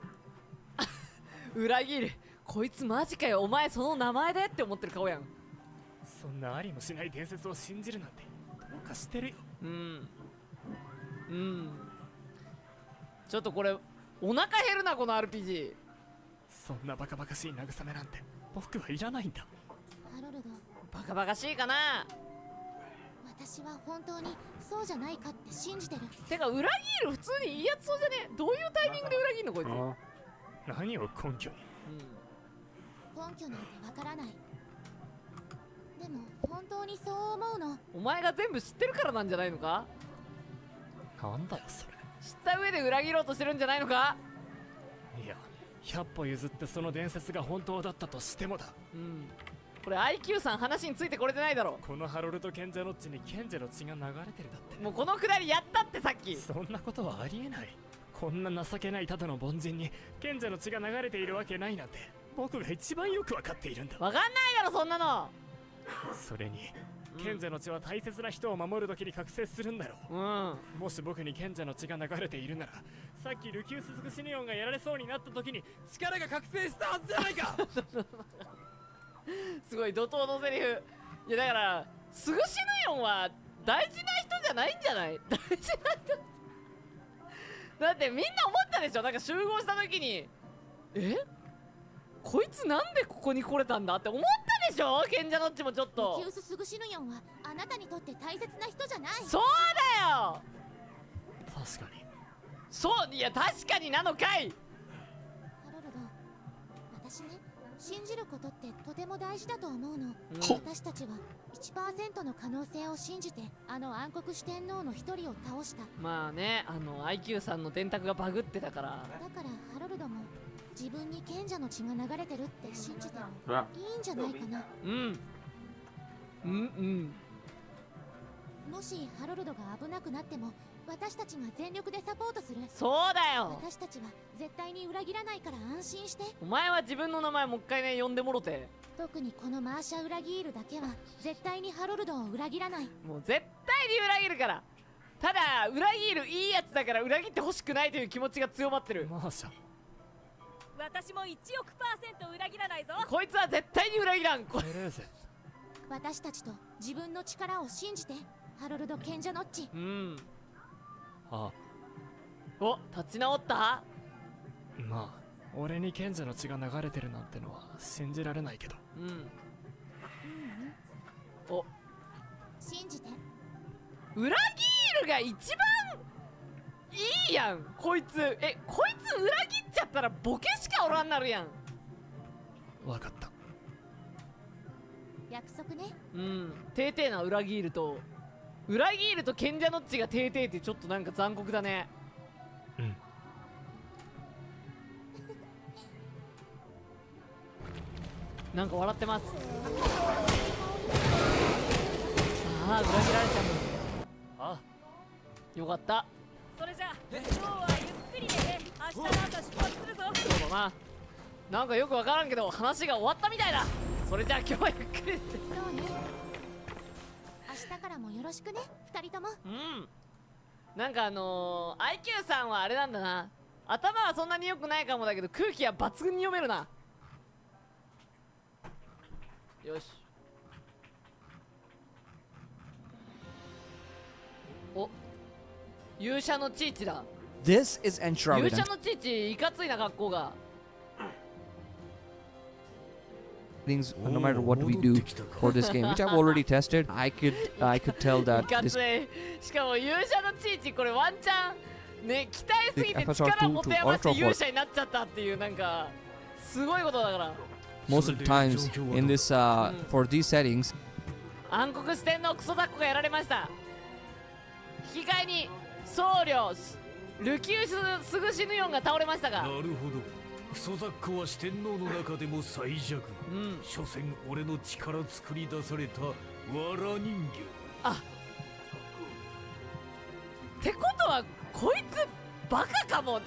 裏切る、こいつマジかよ、お前その名前でって思ってる顔やん。 そんなありもしない伝説を信じるなんてどうかしてるよ。 ちょっとこれお腹減るな、この RPG。 そんなバカバカしい慰めなんて僕はいらないんだ。 バカバカしいかな。 私は本当にそうじゃないかって信じてる。 てか裏切る普通にいいやつそうじゃね？どういうタイミングで裏切るのこいつ。 何を根拠に？ 根拠なんてわからない。でも本当にそう思うの。 お前が全部知ってるからなんじゃないのか？ なんだよそれ。 知った上で裏切ろうとしてるんじゃないのか？ いや、100歩譲ってその伝説が本当だったとしてもだ。 これ IQ さん話についてこれてないだろ。 このハロルド賢者の血に賢者の血が流れてるだって。 もうこのくだりやったってさっき。 そんなことはありえない。こんな情けないただの凡人に賢者の血が流れているわけないなんて僕が一番よくわかっているんだ。 わかんないだろそんなの。 それに賢者の血は大切な人を守るときに覚醒するんだろう。もし僕に賢者の血が流れているなら、さっきルキウス・スグシネオンがやられそうになった時に力が覚醒したはずじゃないか。 すごい怒涛のセリフ。いやだからスグシネオンは大事な人じゃないんじゃない？大事な人だってみんな思ったでしょ。なんか集合した時にこいつなんでここに来れたんだって思ったでしょ。賢者のっちもちょっと。 ルキウス・スグシヌヨンはあなたにとって大切な人じゃない。 そうだよ。 確かに。 そう、いや確かになのかい。 ハロルド、私ね、信じることってとても大事だと思うの。私たちは 1% の可能性を信じてあの暗黒四天王の一人を倒した。 まあね、IQ さんの電卓がバグってたから。 だからハロルドも自分に賢者の血が流れてるって信じてもいいんじゃないかな。もしハロルドが危なくなっても私たちが全力でサポートする。 そうだよ。 私たちは絶対に裏切らないから安心して。 お前は自分の名前もう一回ね呼んでもろて。 特にこのマーシャ・裏切るだけは絶対にハロルドを裏切らない。 もう絶対に裏切るから。ただ裏切るいいやつだから裏切ってほしくないという気持ちが強まってる。 マーシャ、 私も1億%裏切らないぞ。 こいつは絶対に裏切らん。 私たちと自分の力を信じてハロルド賢者ノッチ。 あ、 お、立ち直った。 まあ俺に賢者の血が流れてるなんてのは信じられないけど。 お、 信じて。 裏切るが一番いいやんこいつ。こいつ裏切っちゃったらボケしかおらんなるやん。 わかった。 約束ね。 てーてーな裏切ると賢者のっちがてーてーってちょっとなんか残酷だね。なんか笑ってます。ああ、裏切られちゃう。あ、よかった。 それじゃあ今日はゆっくりでね、明日の朝出発するぞ。 そうだな。なんかよくわからんけど話が終わったみたいだ。それじゃあ今日はゆっくりで。 そうね。明日からもよろしくね、2人とも。 なんかIQ さんはあれなんだな。頭はそんなに良くないかもだけど空気は抜群に読めるな。よし。お、勇者のチーチだ。 This is 勇 Enshrouded. 者のチーチいかついな格好が。 Things, no matter what we do for this game, which I've already tested, I could tell い that か this つい。しかも勇者のチーチこれワンチャンね、鍛えすぎて力持て余して勇者になっちゃったっていう、なんかすごいことだから。 most of the times in this for these settings, 暗黒四天王クソダッコがやられました。引き換えに僧侶ルキウス・スグシヌヨンが倒れましたが。 なるほど。クソザッコは四天王の中でも最弱。所詮俺の力作り出された藁人形。 あ、ってことはこいつバカかも。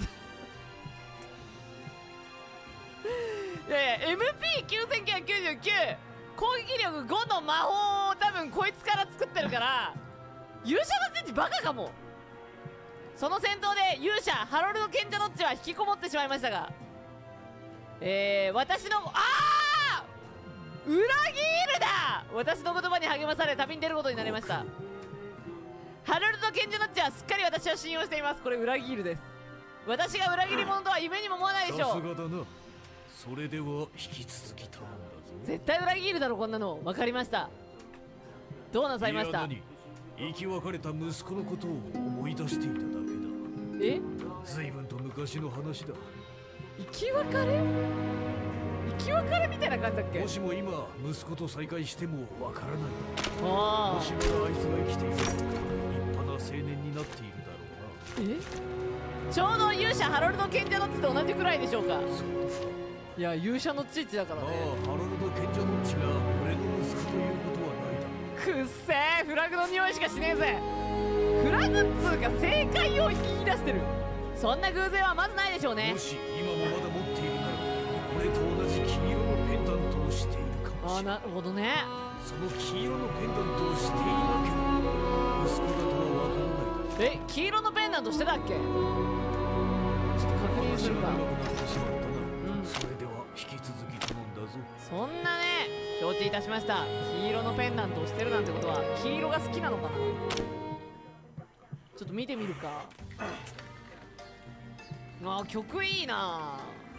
いやいや MP9999 攻撃力5の魔法を多分こいつから作ってるから勇者のチッチバカかも。その戦闘で勇者ハロルド賢者ノッチは引きこもってしまいましたが、私の裏切るだ。私の言葉に励まされ旅に出ることになりました。ハロルド賢者ノッチはすっかり私を信用しています。これ裏切るです。私が裏切り者とは夢にも思わないでしょう。 さすがだな。それでは引き続き頼んだぞ。 絶対裏切るだろこんなの。分かりました。どうなさいました？ 生き別れた息子のことを思い出していただけだ。 え、 随分と昔の話だ。 生き別れ？生き別れみたいな感じだっけ？ もしも今息子と再会してもわからない。 あもしまだあいつが生きている立派な青年になっているだろうな。 え、ちょうど勇者ハロルド賢者の地と同じくらいでしょうか。いや、勇者の父だからね。 ハロルド賢者の地が俺の息子ということはないだ。 くっせー、フラグの匂いしかしねえぜ。フラグっつうか正解を言い出してる。そんな偶然はまずないでしょうね。 もし今もまだ持っているなら俺と同じ黄色のペンダントをしているかもしれない。 ああ、なるほどね。 その黄色のペンダントをしていなければ息子だとはわからないだろう。 え、黄色のペンダントしてたっけ？ちょっと確認するか。 それでは引き続き頼んだぞ。 そんなね、承知いたしました。黄色のペンダントをしてるなんてことは黄色が好きなのかな。ちょっと見てみるか。あー、曲いいな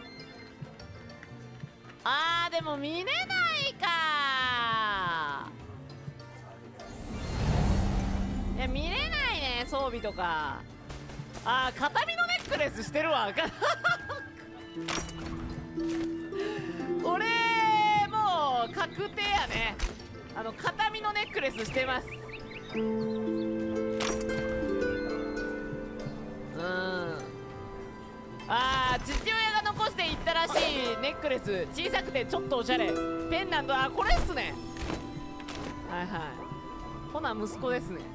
あ。でも見れないか。いや、見れないね、装備とか。あー、片身のネックレスしてるわ。俺もう確定やね。片身のネックレスしてます。父親が残していったらしいネックレス、小さくてちょっとおしゃれペンダント。あ、これっすね。はいはい、ほな息子ですね。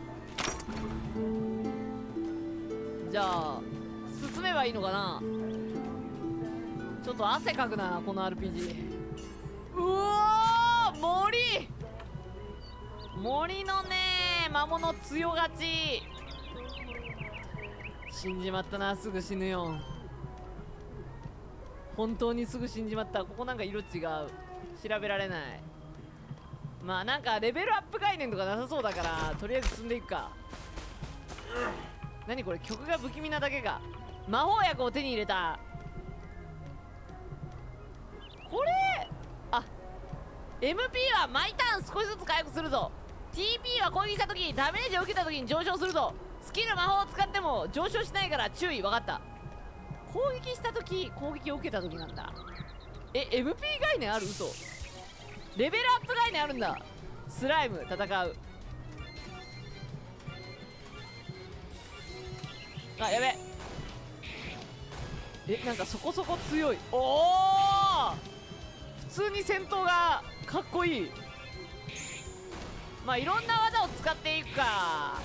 じゃあ進めばいいのかな。ちょっと汗かくな、この RPG。うおー、森のね魔物強がち。死んじまったな、すぐ死ぬよ。本当にすぐ死んじまった。ここなんか色違う、調べられない。まあなんかレベルアップ概念とかなさそうだからとりあえず進んでいくか。何これ、曲が不気味なだけか。魔法薬を手に入れた。これMP は毎ターン少しずつ回復するぞ。 TP は攻撃した時ダメージを受けた時に上昇するぞ。スキル魔法を使っても上昇しないから注意。分かった。攻撃した時、攻撃を受けた時なんだ。MP 概念ある？嘘。レベルアップ概念あるんだ。スライム戦う。あ、やべ。なんかそこそこ強い。おお、普通に戦闘がかっこいい。まあいろんな技を使っていくか。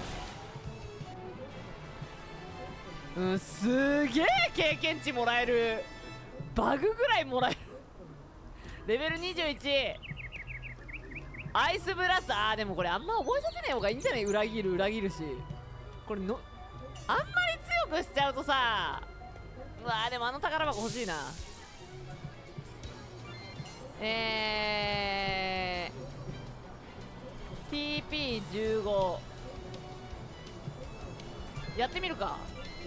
すげえ経験値もらえる。バグぐらいもらえる。レベル21アイスブラスター。でもこれあんま覚えさせない方がいいんじゃない？裏切るし、これのあんまり強くしちゃうとさ。うわー、でも宝箱欲しいな。TP15 やってみるか。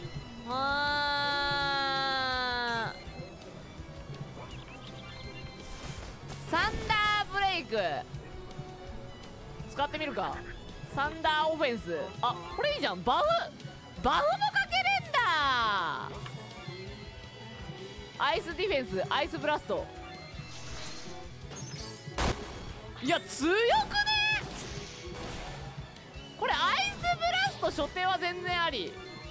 サンダーブレイク使ってみるか。サンダーオフェンス。あ、これいいじゃん。バフもかけれんだ。アイスディフェンス、アイスブラスト。いや強くね。これアイスブラスト初手は全然あり。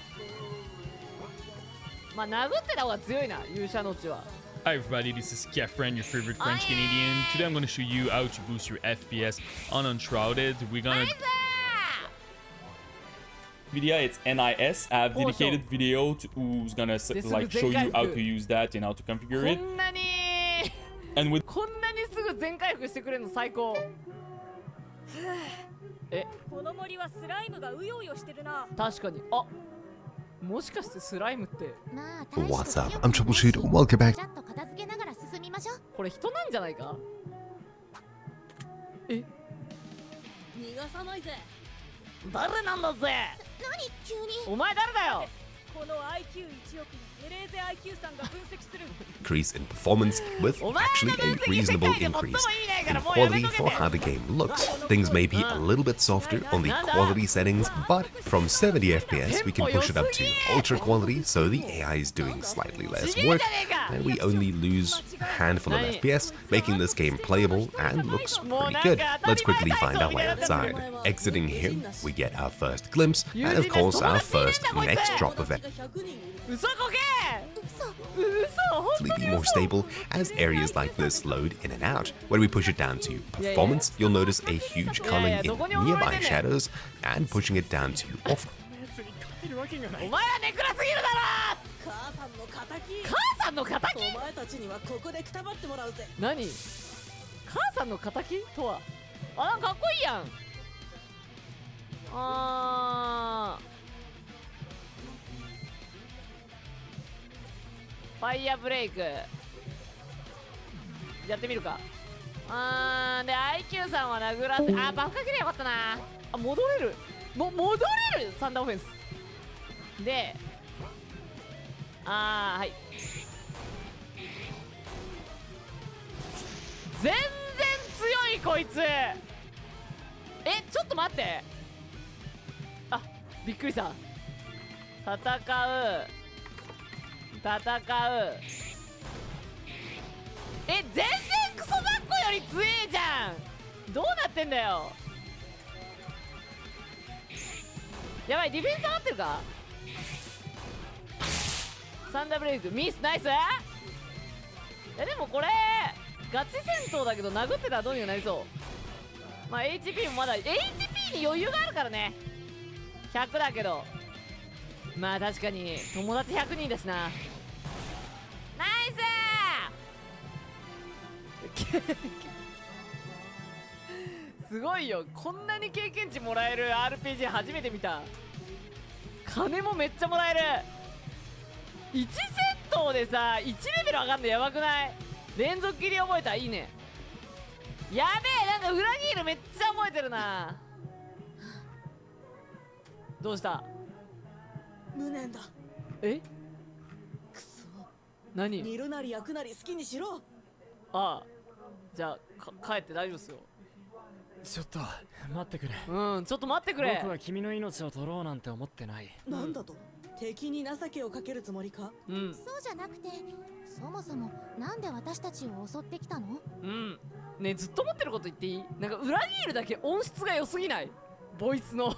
まあ殴ってた方が強いな、勇者の地は。 Hi everybody, this is Kefren, your favorite French Canadian. Today I'm going to show you how to boost your FPS on Unshrouded. We're gonna... Media, it's NIS. I have dedicated video who's gonna like show you how to use that and how to configure it. And with こんなにすぐ全回復してくれるの最高。 この森はスライムがうようよしてるな。 確かに。あ、もしかしてスライムって。 What's up? I'm Troubleshoot. Welcome back. これ人なんじゃないか。 逃がさないぜ。 誰なんだぜ。 何急に。 お前誰だよ。 この IQ1 億に Increase in performance with actually a reasonable increase in quality for how the game looks. Things may be a little bit softer on the quality settings, but from 70 FPS we can push it up to ultra quality, so the AI is doing slightly less work, and we only lose a handful of FPS, making this game playable and looks pretty good. Let's quickly find our way outside. Exiting here, we get our first glimpse, and of course our first next drop event. Be more stable as areas like this load in and out. When we push it down to performance, you'll notice a huge culling in nearby shadows, and pushing it down to off. ファイヤーブレイクやってみるか。で IQ さんは殴らせ、バフかけりゃよかったな。戻れる、戻れるサンダーオフェンスで、はい、全然強いこいつ。ちょっと待って、びっくりした。戦う全然クソバッコより強えじゃん。どうなってんだよ。やばい、ディフェンス合ってるか。サンダーブレイクミス、ナイス。いやでもこれガチ戦闘だけど殴ってたらどうにかなりそう。まあ HP もまだ HP に余裕があるからね。100だけど、まあ確かに友達100人だしな。ナイスすごいよ、こんなに経験値もらえる RPG 初めて見た。金もめっちゃもらえる。1セットでさ1レベル上がんのやばくない？連続切り覚えた。いいね。やべえ、なんか裏ギールめっちゃ覚えてるな。どうした？ 無念だ。くそ。 何？ 煮るなり焼くなり好きにしろ。 じゃあ帰って大丈夫っすよ。 ちょっと待ってくれ。 ちょっと待ってくれ。 僕は君の命を取ろうなんて思ってない。 なんだと？敵に情けをかけるつもりか？ そうじゃなくて、そもそもなんで私たちを襲ってきたの？ ね、ずっと思ってること言っていい？なんか裏ギールだけ音質が良すぎない？ボイスの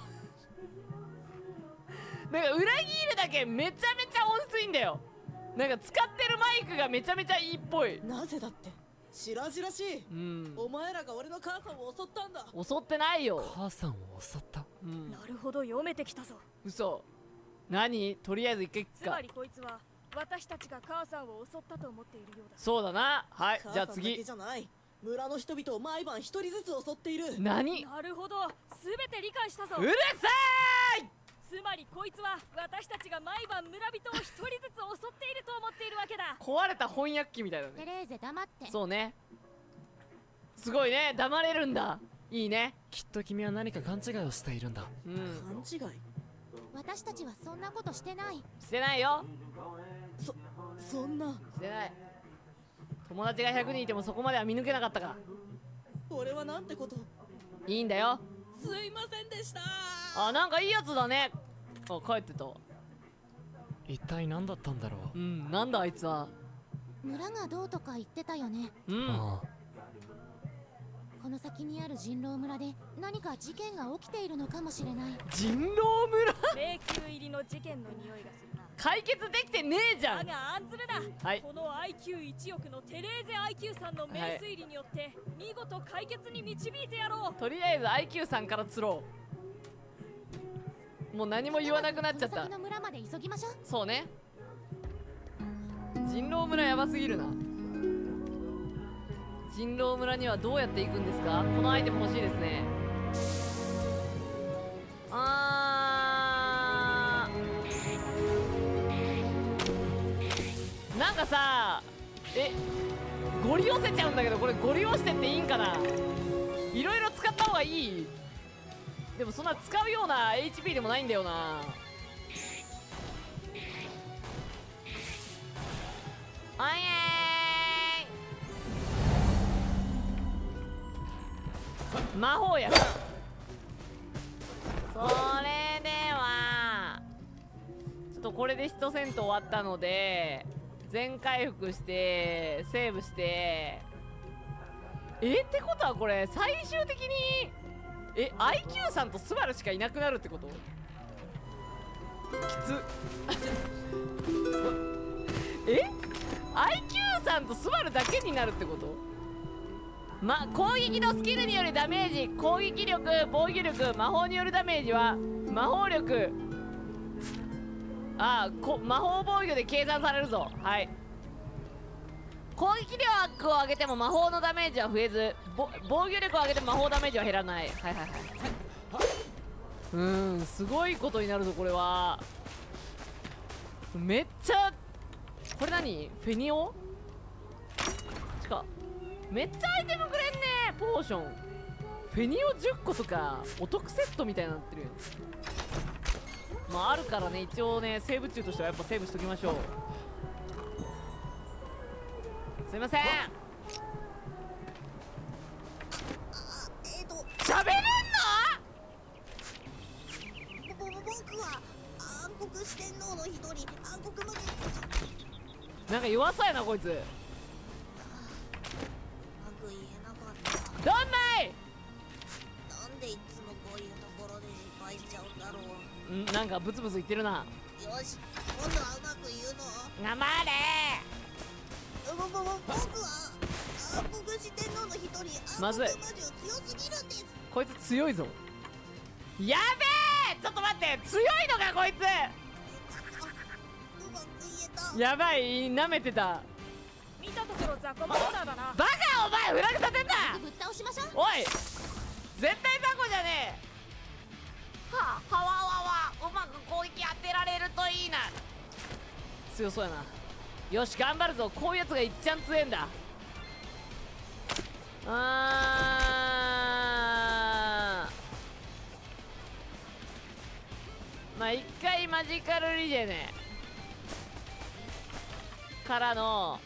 なんか裏ギールだけめちゃめちゃ音質いいんだよ。なんか使ってるマイクがめちゃめちゃいいっぽい。 なぜだって？白々しい。お前らが俺の母さんを襲ったんだ。 襲ってないよ。 母さんを襲った？ なるほど、読めてきたぞ。 嘘。何？とりあえず一回聞くか。 つまりこいつは私たちが母さんを襲ったと思っているようだ。 そうだな。はい、じゃあ次。 母さんだけじゃない。村の人々を毎晩一人ずつ襲っている。 何？ なるほど、すべて理解したぞ。 うるさい！ つまりこいつは私たちが毎晩村人を一人ずつ襲っていると思っているわけだ。 壊れた翻訳機みたいだね。 テレーゼ黙って。 そうね。すごいね、黙れるんだ。いいね。 きっと君は何か勘違いをしているんだ。 勘違い？ 私たちはそんなことしてない。 してないよ。 そんな。 してない。友達が100人いてもそこまでは見抜けなかったか。 俺はなんてこと。 いいんだよ。 すいませんでした。 なんかいいやつだね。帰ってた。 一体何だったんだろう。 なんだあいつは。 村がどうとか言ってたよね。この先にある人狼村で何か事件が起きているのかもしれない。 人狼村？ 迷宮入りの事件の匂いがするな。 解決できてねえじゃん。 だがアンズルだ。この IQ1 億のテレーゼ IQ さんの名推理によって見事解決に導いてやろう。 とりあえず IQ さんから釣ろう。もう何も言わなくなっちゃった。 の村まで急ぎましょう。 そうね。人狼村やばすぎるな。人狼村にはどうやって行くんですか？このアイテム欲しいですね。なんかさ、ゴリ寄せちゃうんだけど、これゴリ寄せていいんかな？いろいろ使った方がいい？でもそんな使うような HP でもないんだよな。 おいえーい魔法や。それではちょっとこれで1戦闘終わったので全回復してセーブして、ってことはこれ最終的にIQ さんとスバルしかいなくなるってこと？きつIQ さんとスバルだけになるってこと？攻撃のスキルによるダメージ、攻撃力、防御力、魔法によるダメージは魔法力魔法防御で計算されるぞ。はい。攻撃力を上げても魔法のダメージは増えず、防御力を上げても魔法ダメージは減らない。はいはいはい。すごいことになるぞこれは。めっちゃこれ何？フェニオ？めっちゃアイテムくれんね。ポーションフェニオ10個とかお得セットみたいになってる。あるからね、一応ねセーブ中としてはやっぱセーブしときましょう。すいません。喋れんの？ 僕は暗黒四天王の一人、暗黒まで。 なんか弱そうやなこいつ。 うまく言えなかった。 どんまい。 なんでいつもこういうところで失敗しちゃうんだろう。 なんかブツブツ言ってるな。 よし、今度はうまく言うぞ。 頑張れ。 僕は暗黒四天王の一人、 まずい。 暗黒魔女強すぎるんです。 こいつ強いぞ。やべえ、ちょっと待って、強いのかこいつ。 うまく言えた。 やばい、舐めてた。 見たところ雑魚モンスターだな。 バカお前、フラグ立てんな。 ぶっ倒しましょう。 おい、絶対雑魚じゃねえ。はわわ、うまく攻撃当てられるといいな。強そうやな。よし頑張るぞ。こういうやつがいっちゃん強えんだ。一回マジカルリジェネからの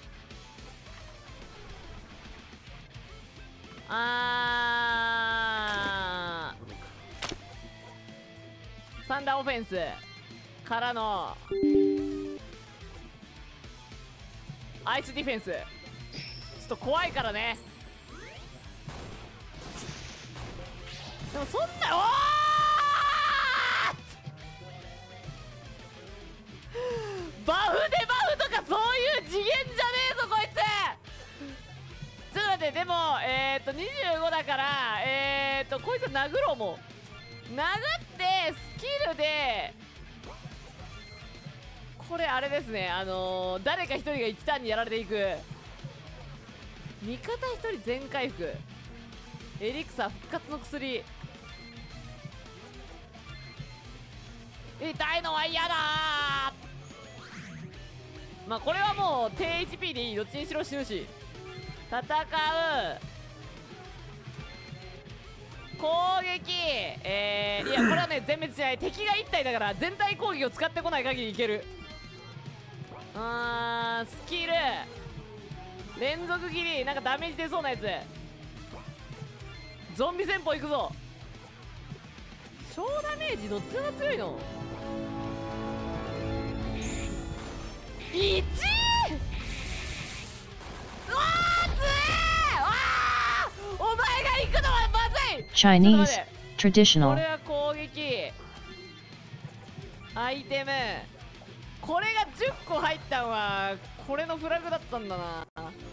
サンダーオフェンスからのアイスディフェンス。ちょっと怖いからね。でもそんなバフでバフとかそういう次元じゃねえぞこいつ。ちょっと待って、でも25だからこいつ殴ろう。もう殴ってスキルでこれあれですね、誰か一人が1ターンにやられていく。味方1人全回復、エリクサー復活の薬。痛いのは嫌だー。これはもう低 HP でいい。どっちにしろ死ぬし。戦う攻撃、いやこれはね全滅しない。敵が1体だから全体攻撃を使ってこない限りいける。スキル連続斬り、なんかダメージ出そうなやつ。ゾンビ戦法いくぞ。小ダメージどっちが強いの？ 1！ うわー強え！わーお前が行くのはまずい。 Chinese こ traditional れは攻撃アイテム。これが10個入ったんはこれのフラグだったんだな。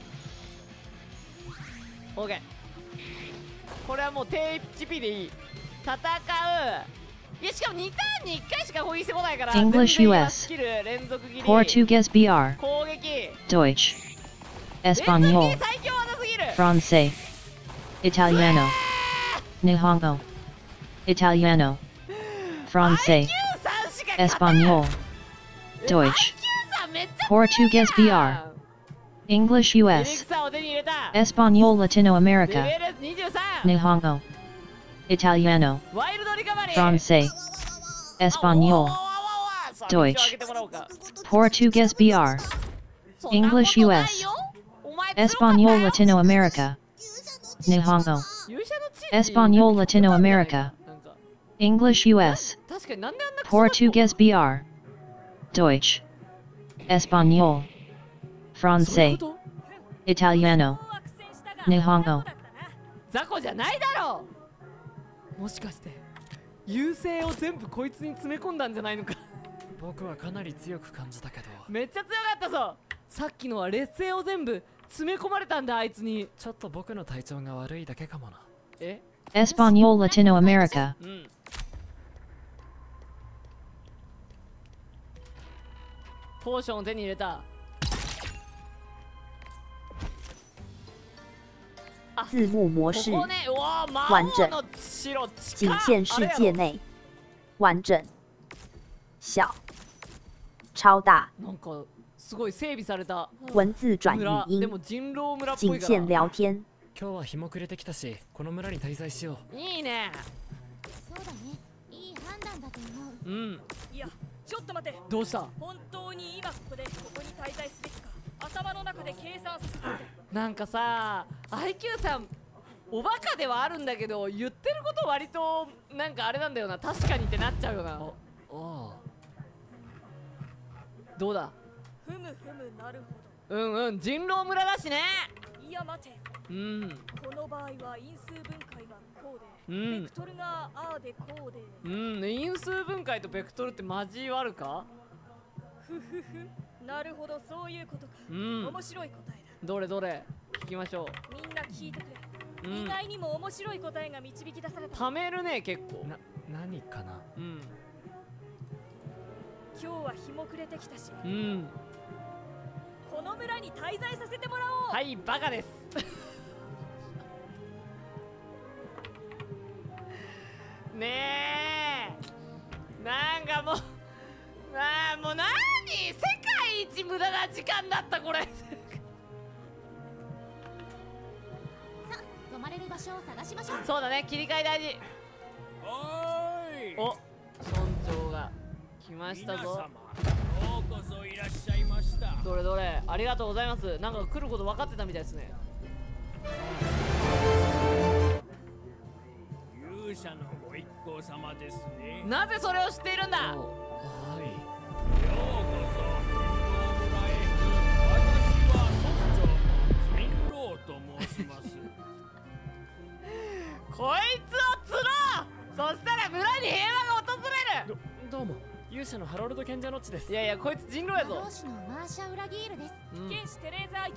OK、 これはもう低 HP でいい。戦う。いやしかも2ターンに1回しか攻撃してこないから。 English US Portuguese BR 攻撃 Deutsch Español Francés Italiano Nihongo Italiano Francés Español Deutsch Portuguese BR English US Español Latino America Nihongo Italiano Francés Español Deutsch Portuguese BR English US. Español Latino America. Nihongo. Español Latino America. English US. Portuguese BR. Deutsch. Español. Francais. Italiano. Nihongo. 雑魚じゃないだろう。もしかして優勢を全部こいつに詰め込んだんじゃないのか。 僕はかなり強く感じたけど。 めっちゃ強かったぞ。さっきのは劣勢を全部詰め込まれたんだあいつに。 ちょっと僕の体調が悪いだけかもな。 え Español Latino America. うん。ポーションを手に入れた。 字幕模式ここね、うわー完整魔王の城仅限世界内，完整、小、超大。 なんかすごい整備された文字转村语音， でも人狼村っぽ仅いから限聊天。 今日は日も暮れてきたし、この村に滞在しよう。 いいね。 そうだね。いい判断だと思う。 うん。 いや、ちょっと待て。 どうした？ 本当に今ここでここに滞在すべきか。頭の中で計算させて。 なんかさ、IQ さんおバカではあるんだけど、言ってること割となんかあれなんだよな。確かにってなっちゃうよな。ああ。どうだ？ ふむふむなるほうんうん、人狼村だしね。 ど。いや待て。 うん。 この場合は因数分解がこうで、 うんベクトルがああでこうで。 うん、因数分解とベクトルって交わるか？ ふふふ。なるほど、そういうことか。 うん。 面白い答えだ。 どれどれ聞きましょう。 みんな聞いてくれ。 うん、 意外にも面白い答えが導き出された。 貯めるね結構。 何かな。 うん。 今日は日も暮れてきたし。 うん。 この村に滞在させてもらおう。 はい、バカです。ねえ。なんかもう、もう何？世界一無駄な時間だったこれ。 泊まれる場所を探しましょう。 そうだね、切り替え大事。お、村長が来ましたぞ。 ようこそいらっしゃいました。 どれどれ、ありがとうございます。なんか来ること分かってたみたいですね。 勇者のご一行様ですね。 なぜそれを知っているんだ？ はい。ようこそ人狼村へ。私は村長の人狼と申します。 こいつを釣ろう。そしたら村に平和が訪れる。 どうも、勇者のハロルド賢者ノッチです。 いやいや、こいつ人狼やぞ。 同士のマーシャ・ウラギールです。 剣士テレーザ